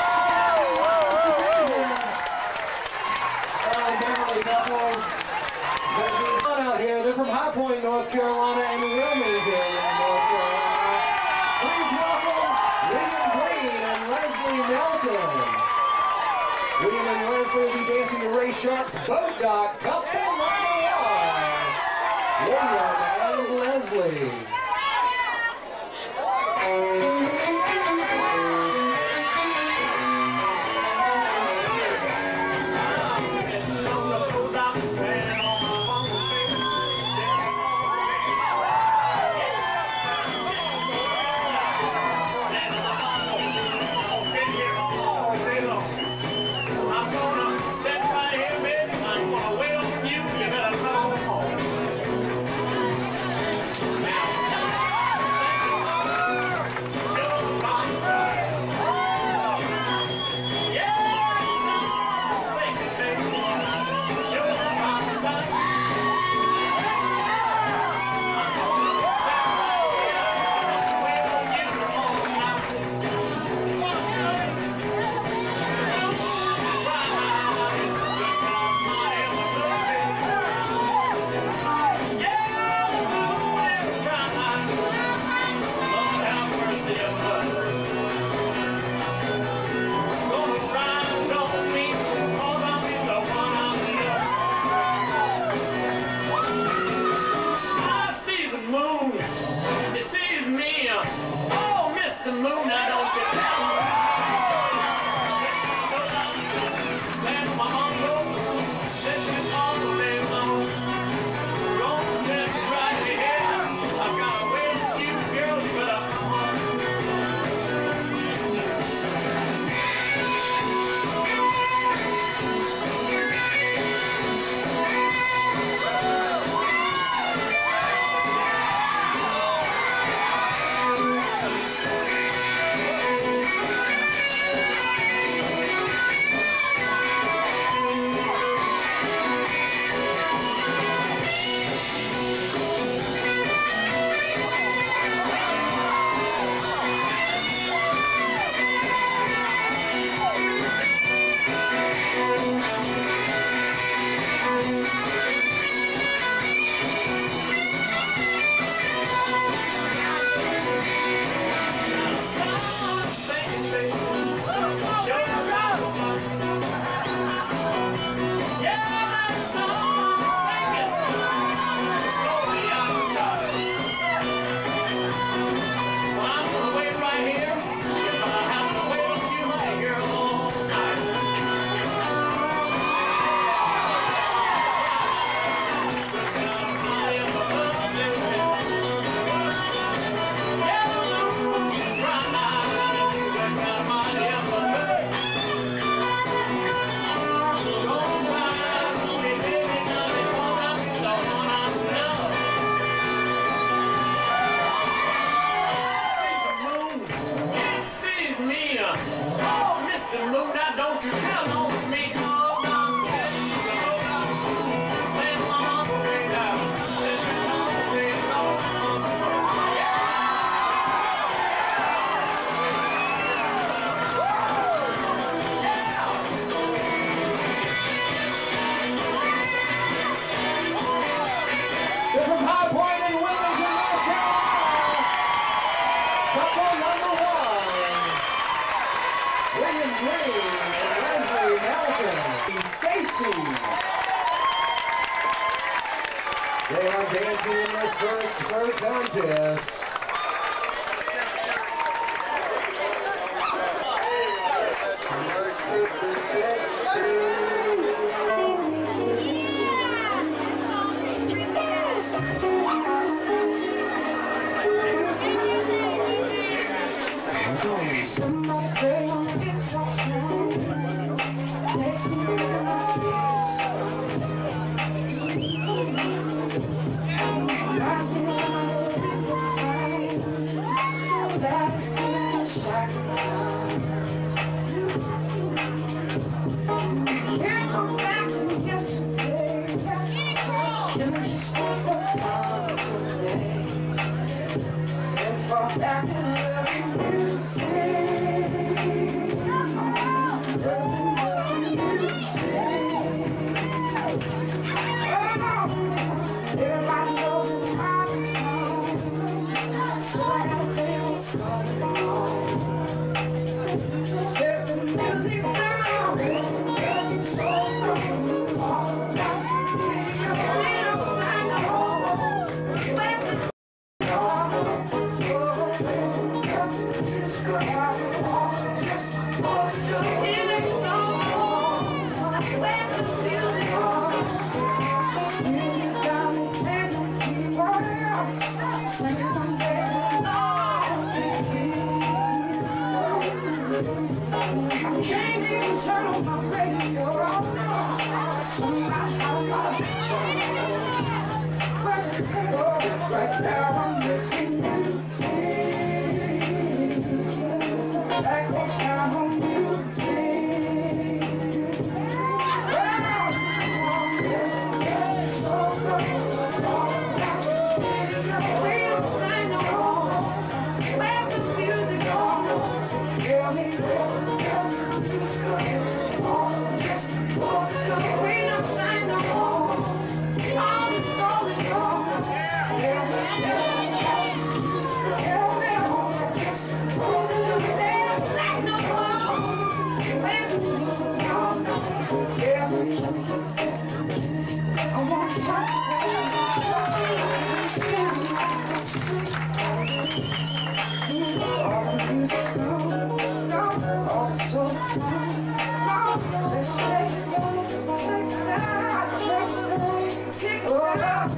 Earl and Beverly couples. There's a lot out here. They're from High Point, North Carolina, and Wilmington, North Carolina. Please welcome William Green and Leslie Melton. William and Leslie will be dancing to Ray Sharp's Boat Dock, couple number one. William and Leslie. They are dancing in their first fur contest. Somebody play on the guitar strings, makes me feel my feet so. Last thing I know, it was Right now I'm missing you. That goes down on music. So good. We don't sign no more. Where's the music on? Tell me where the music on. Just for the good. We don't sign no more. All the soul is gone. Tell me, tell me, tell me all. Just for the good. They don't sign no more. Where's the music on? Tell me. I want to talk to you. All the music's gone, gone. All the soul's gone, gone. Let's take it out, take it out, take it out, take it out.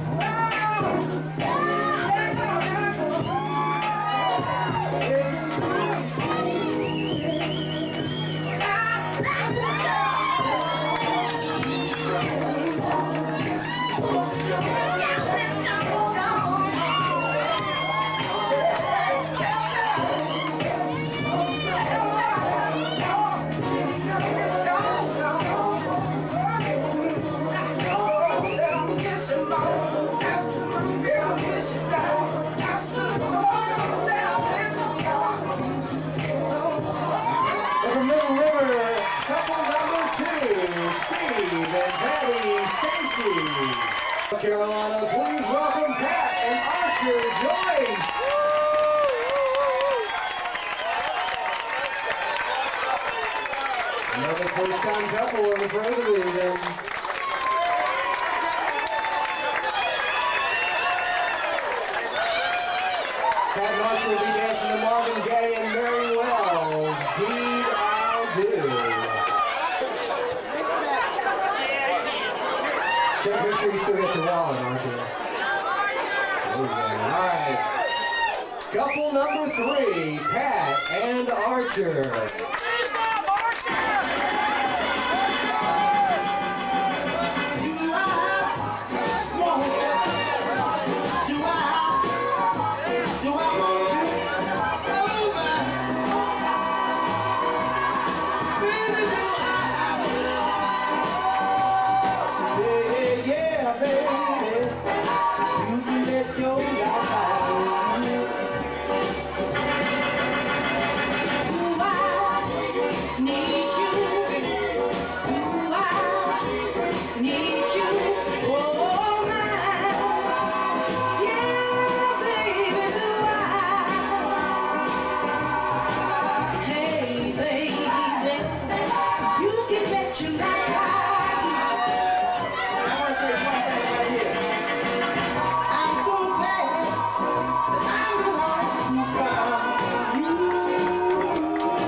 From Middle River, couple number two, Steve and Patty Stacy. North Carolina, please welcome Pat and Archer Joyce. Another first-time couple in the parade division. Pat and Archer will be dancing to Marvin Gaye and Mary Wells. Deed I'll Do. Check, make sure you still get your wallet, Archer. There we go. All right. Couple number three, Pat and Archer.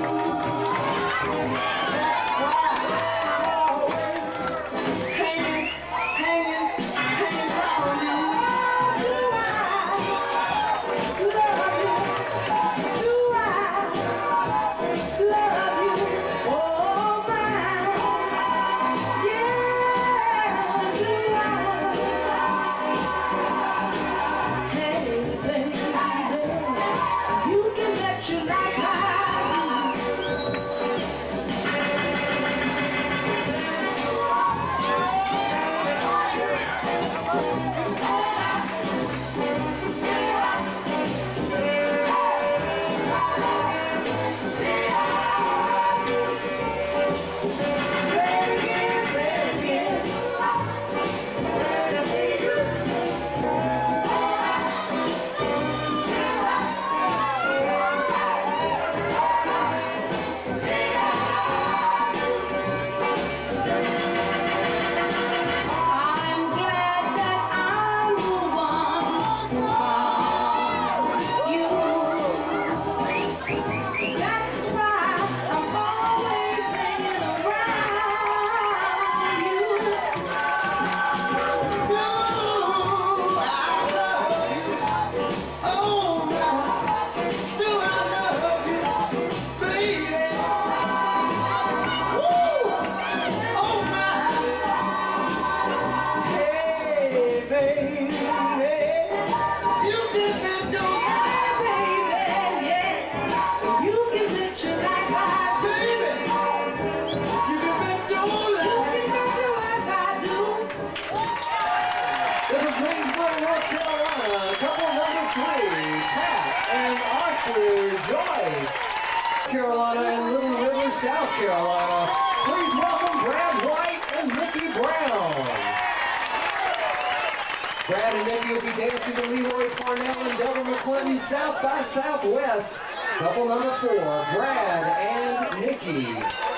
Hey, Andrew Joyce. Carolina and Little River, South Carolina. Please welcome Brad White and Nikki Brown. Brad and Nikki will be dancing to Leroy Parnell and Delbert McClinton, South by Southwest. Couple number four, Brad and Nikki.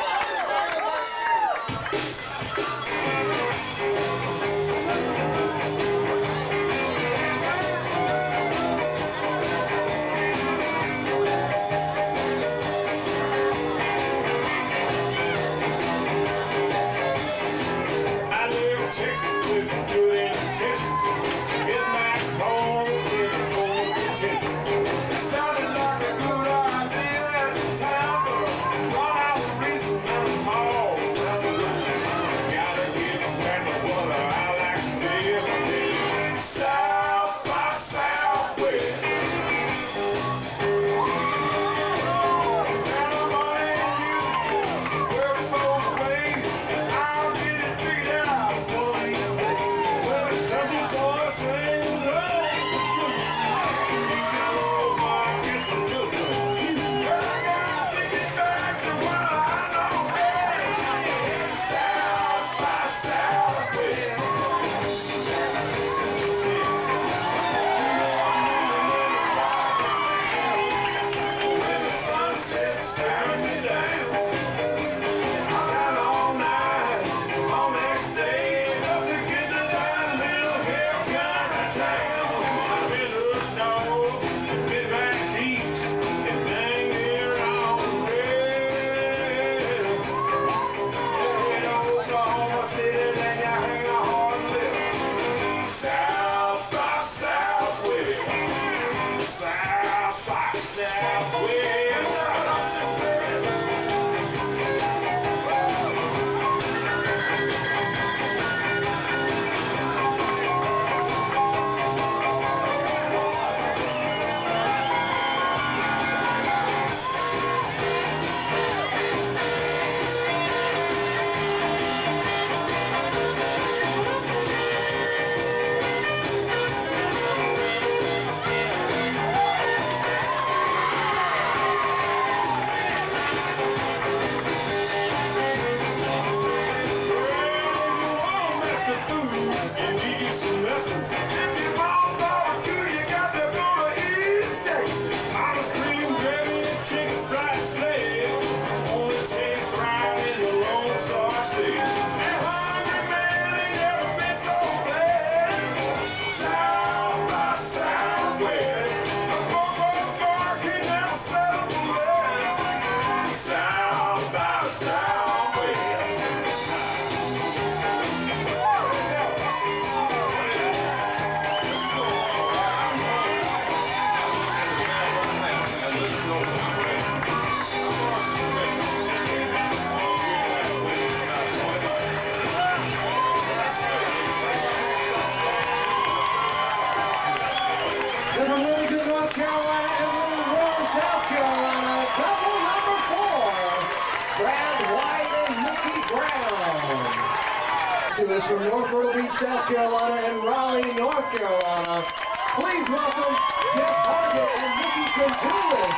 To us from North Myrtle Beach, South Carolina, and Raleigh, North Carolina. Please welcome Jeff Hargett and Nikki Contoulis.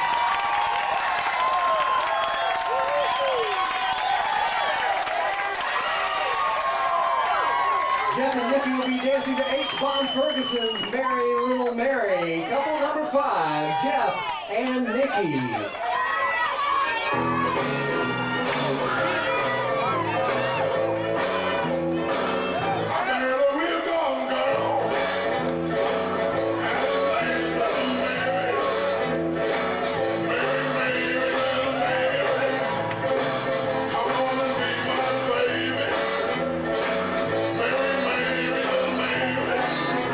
Jeff and Nikki will be dancing to H. Bond Ferguson's Mary Little Mary. Couple number five, Jeff and Nikki.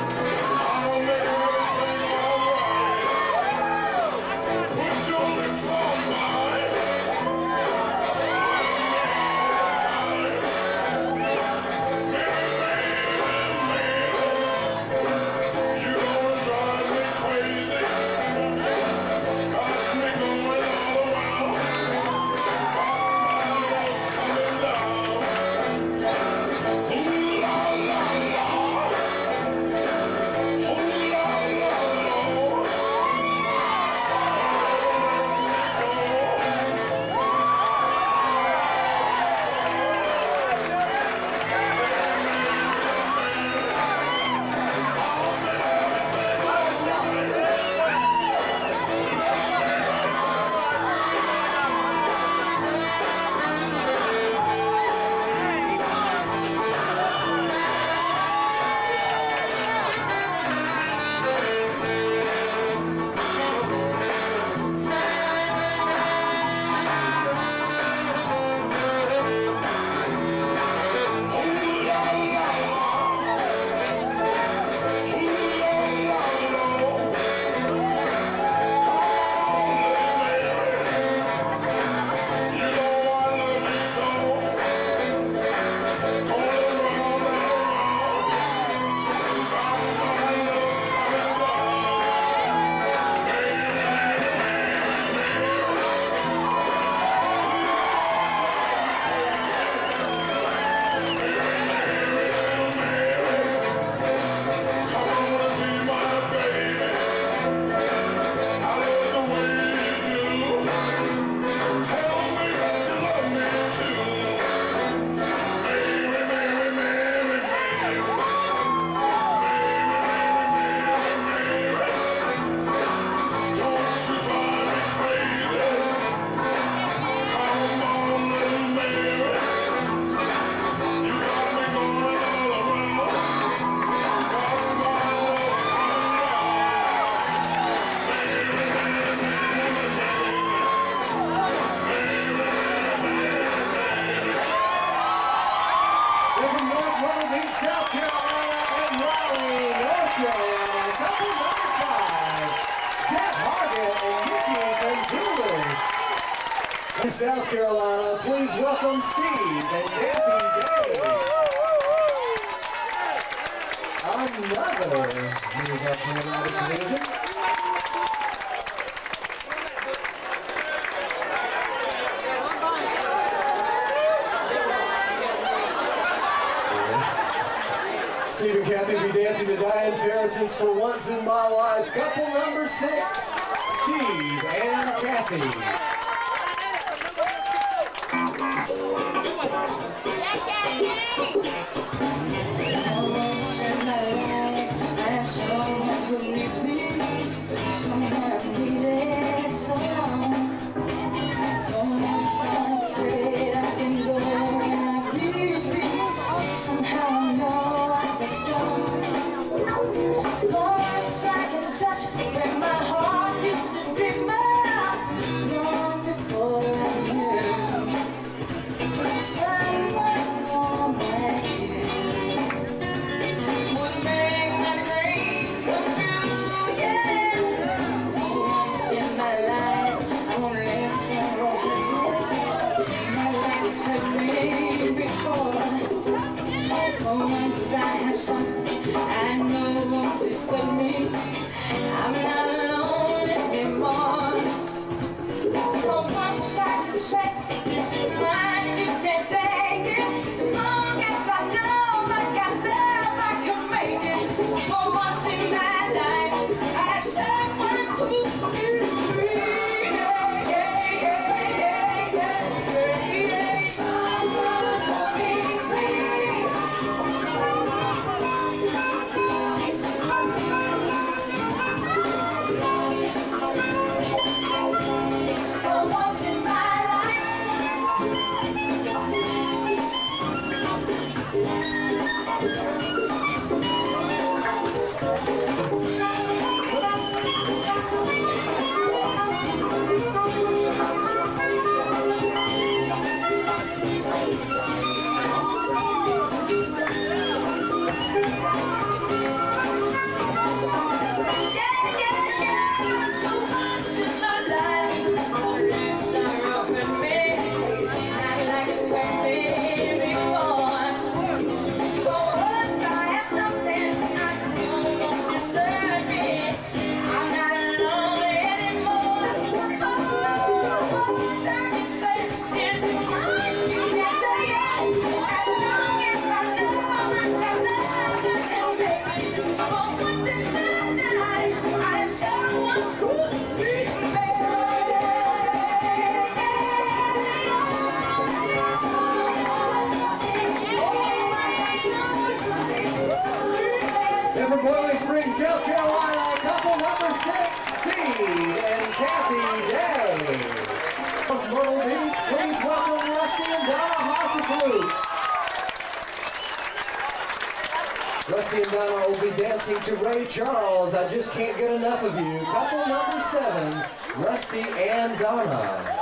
Put your lips Beach, South Carolina, and Raleigh, North Carolina. Couple number five, Jeff Hargett and Nikki Ventulis. In South Carolina, please welcome Steve and Kathy Day. Another runners up from the Roberts division. Steve and Kathy will be dancing to Diane Ferris's For Once in My Life. Couple number six, Steve and Kathy. I have something I know won't disturb me. I'm not alone anymore. For once I can say this is mine and you can't take it. As long as I know like I love, I can make it. For once in my life, I have someone who's free. From Boiling Springs, South Carolina, couple number six, Steve and Kathy Day. From Myrtle Beach, please welcome Rusty and Donna Hasseflute. Rusty and Donna will be dancing to Ray Charles, I Just Can't Get Enough of You. Couple number seven, Rusty and Donna.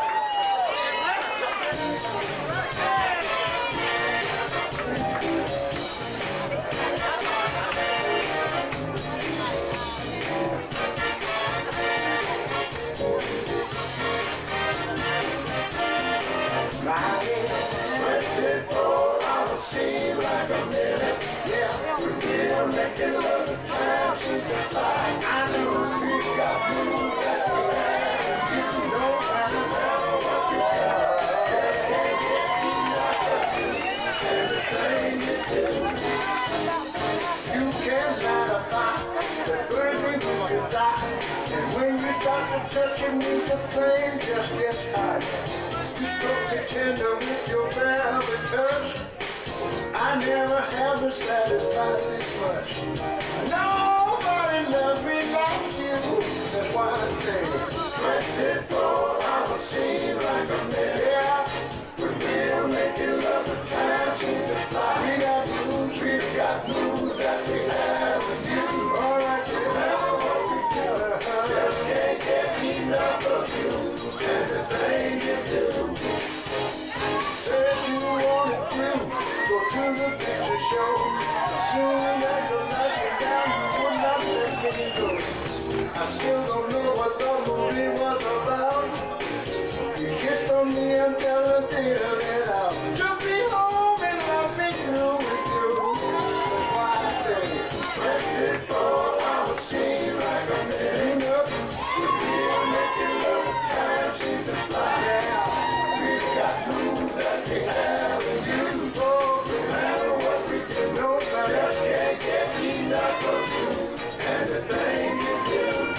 Seem like a minute, yeah. We're making love the time she can fly. I know we got moves that we have. You know I know what you got. Just can't get enough of you. Everything you do. You can't light a fire that burns me with desire. And when you start to touch it, the flame just gets higher. You spoke to tender with your velvet touch. I never have been satisfied this much. Nobody loves me like you. That's why I say twenty-four hours seem like a minute. Yeah, when we're making love, the time seems to fly. We got moves, we got moves that we have with you. All right, you know what we do. Just can't get enough of you. Everything you do. Said you wanted to go to the picture show. Soon as you let me down, you would not let me go. I still don't know what the movie was about. You kissed on me and tell the theater it out. Took me home and left me through with you. That's why I say, press it for our scene like a man up. We're making love, time seems to fly. Yeah. We've got moves that we haven't used. Oh, no matter what we do, nobody just can't get enough of you and the thing you do.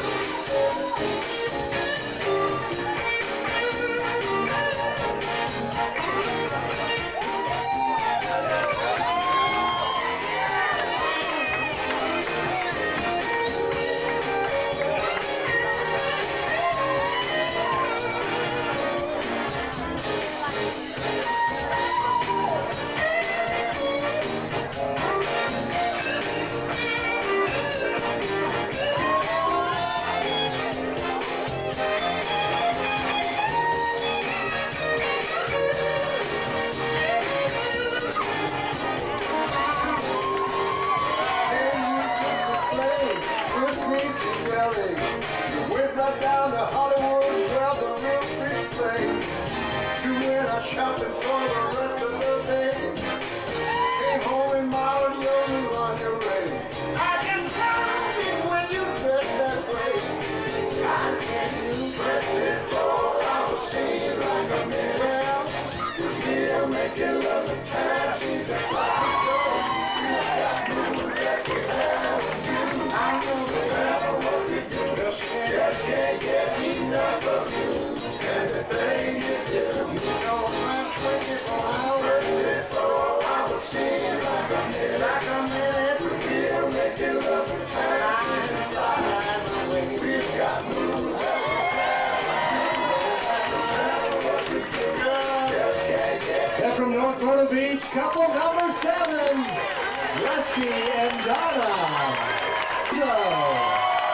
Down to Hollywood, grab a real big plane. You went out shopping for the rest of the day. Came home and modeled your new lingerie. I just told you when you dress that way. I can't you dress it for our scene like a man. Well, we're here making love and time seems to fly. You got moves that we haven't used. I know no matter what we do. Just can't get enough of you and the thing you do. You know I'm twenty-four hours, twenty-four hours, singing like a minute, like a minute. We're here making love and time and flying. We've got moves that we have. No matter what we do, just can't get. They're from North Myrtle Beach, couple number seven, Rusty and Donna. So.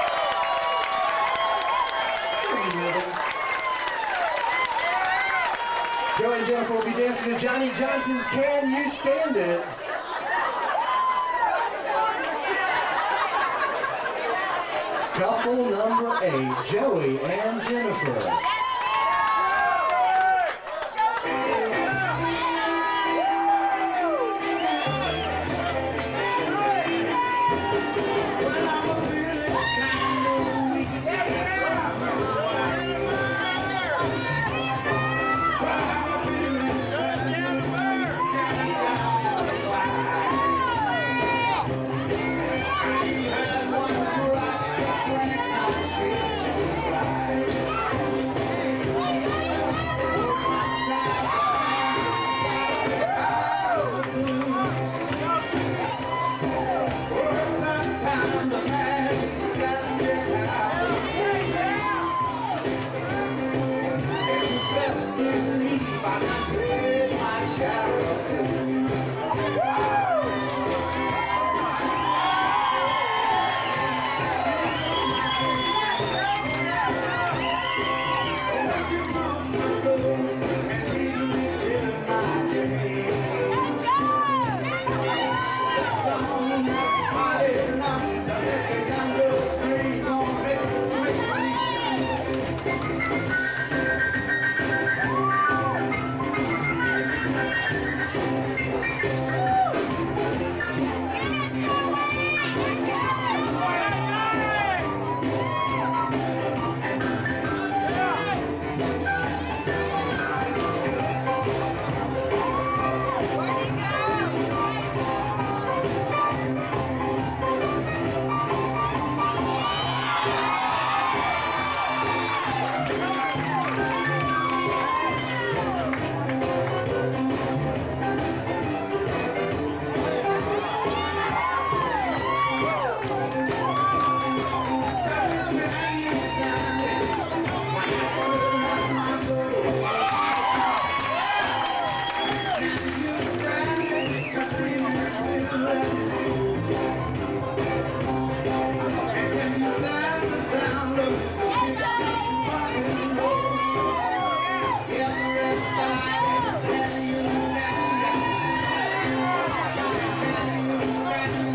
Joey and Jennifer will be dancing to Johnny Johnson's Can You Stand It? Couple number eight, Joey and Jennifer.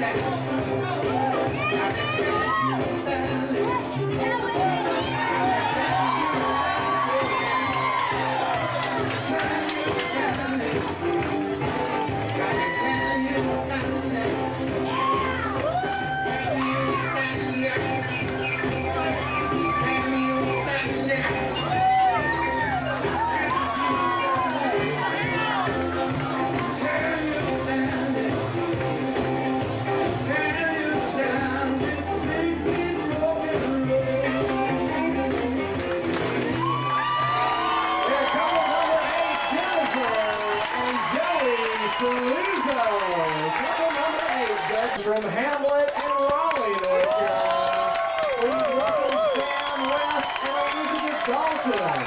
From Hamlet and Raleigh, North Carolina. Please welcome Sam West and Elizabeth Dalton.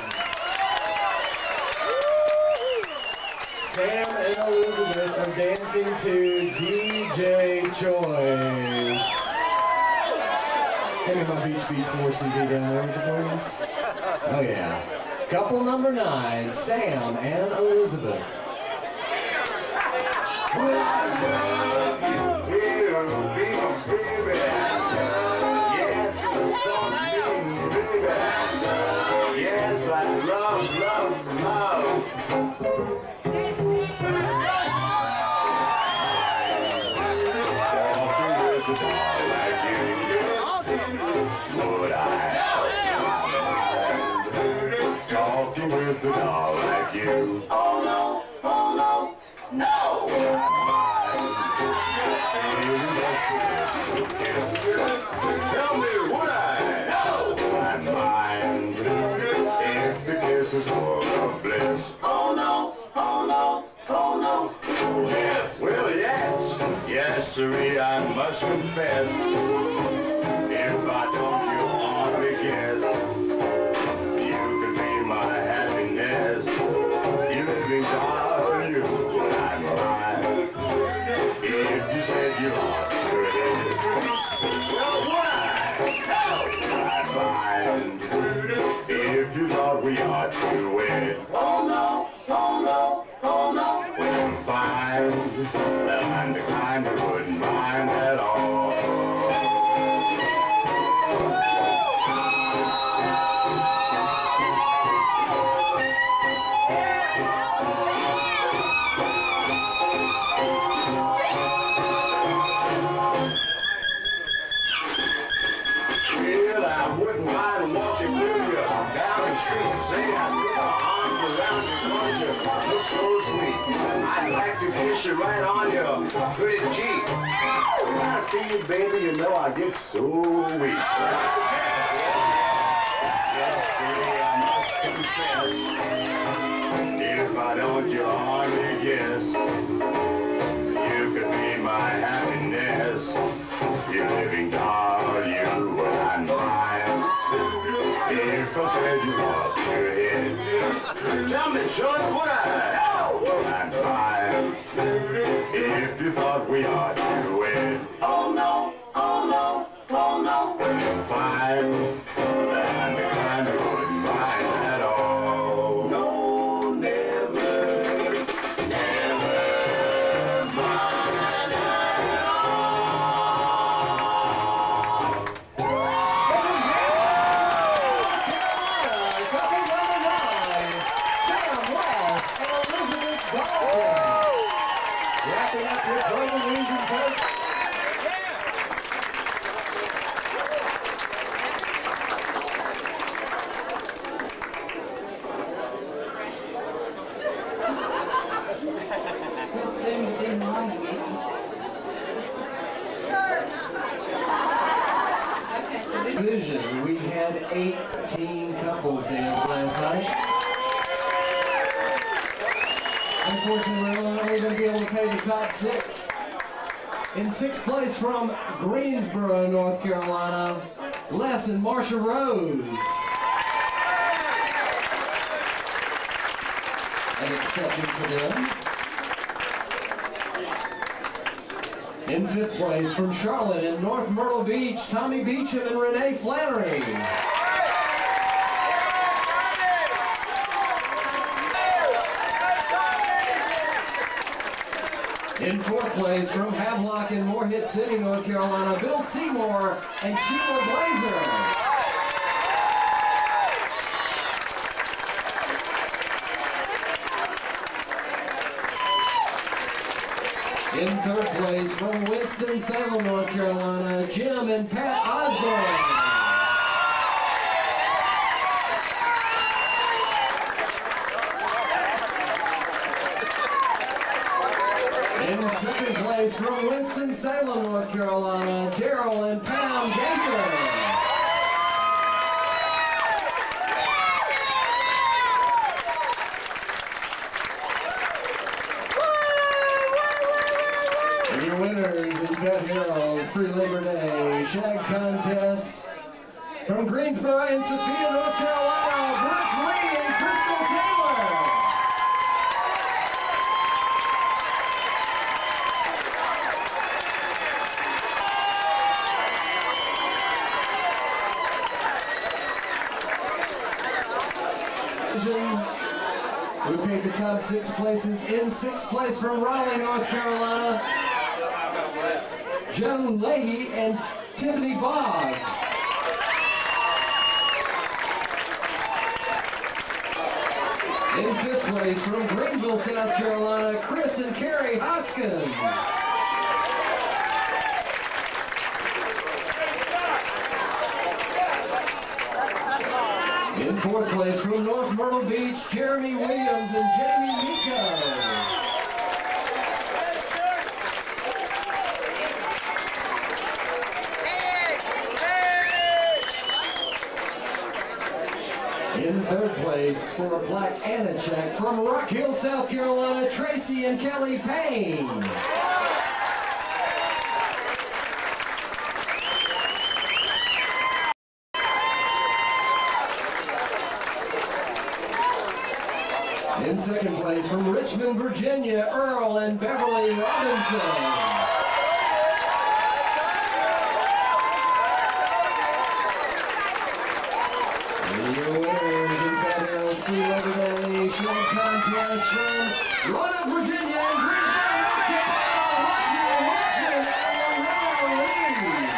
Sam and Elizabeth are dancing to D J Choice. Give me my Beach Beat four C D down there, would you please? Oh yeah. Couple number nine, Sam and Elizabeth. Well, I love you. Yes, I love, love, love. Walking with a doll like you, would I? Talking with a doll like you. Oh no, oh no, no. Tell me, would I? No. I'm mine. If the kiss is full of bliss. Oh no, oh no, oh no. Yes. Well, yes. Yes, sirree, I must confess. If I don't, you hardly guess. You could be my happiness. You living doll, you, I'm mine. If you said you lost your head, well, would I? No, I'm fine. If you thought we ought to wed, oh no, oh no, oh no, well, I'm fine. Well, I'm the kind that wouldn't mind at all. I'd like to kiss you right on your pretty cheek. When I see you, baby, you know I get so weak. Yes, sirree, I must confess. If I don't, you hardly guess. You could be my happiness. You living doll, you and I'm mine. If I said you lost your head, tell me, John, would I? I'm fine. If you thought we ought to wed, oh no, oh no, oh no, I'm fine. I'm the kind that wouldn't mind at all. No, never, never mind at all. Couple number nine, Sam West and Elizabeth Dalton. Wrapping up with Golden Region folks. Division, we had eighteen couples dance last night. Unfortunately, we're only going to be able to pay the top six. In sixth place from Greensboro, North Carolina, Les and Marsha Rose. And accepted for them. In fifth place from Charlotte and North Myrtle Beach, Tommy Beecham and Renee Flannery. In fourth place from Havelock in Morehead City, North Carolina, Bill Seymour and Sheila Blazer. In third place from Winston-Salem, North Carolina, Jim and Pat Osborne. In second place from Winston-Salem, North Carolina, Daryl and Pam Gaither. Your winners in Fat Hills pre-Labor Day Shag Contest from Greensboro and Sophia, North Carolina, Brooks Lee and Crystal Taylor. We picked the top six places. In sixth place from Raleigh, North Carolina, Joan Leahy and Tiffany Boggs. In fifth place from Greenville, South Carolina, Chris and Carrie Hoskins. In fourth place from North Myrtle Beach, Jeremy Williams and Jamie Miko. In third place for a plaque and a check from Rock Hill, South Carolina, Tracy and Kelly Payne. In second place from Richmond, Virginia, Earl and Beverly Robinson. Your winners in Fat Hills pre-Labor Day Shag Contest from Roanoke, Virginia and Greensboro, North Carolina, Rocky Wilson and Loretta Lee.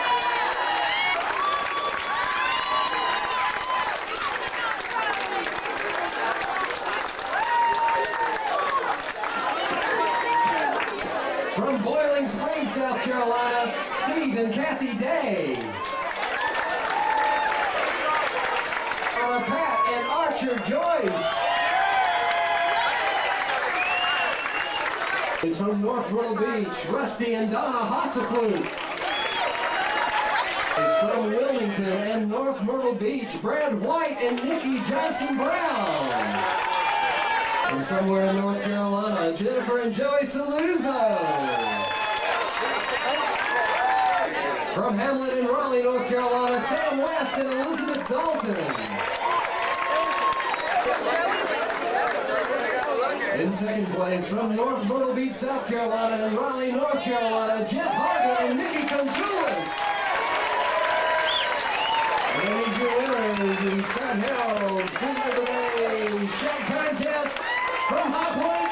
From Boiling Springs, South Carolina, Steve and Kathy Day. Pat and Archer Joyce. Is from North Myrtle Beach, Rusty and Donna Hossaflute. Is from Wilmington and North Myrtle Beach, Brad White and Nikki Johnson Brown. From somewhere in North Carolina, Jennifer and Joey Saluzzo. From Hamlet and Raleigh, North Carolina, Sam West and Elizabeth Dalton. In second place from North Myrtle Beach, South Carolina and Raleigh, North Carolina, Jeff Harden and Nikki Contulis. And your winners in Fat Hills pre-Labor Day Shag Contest from High Point,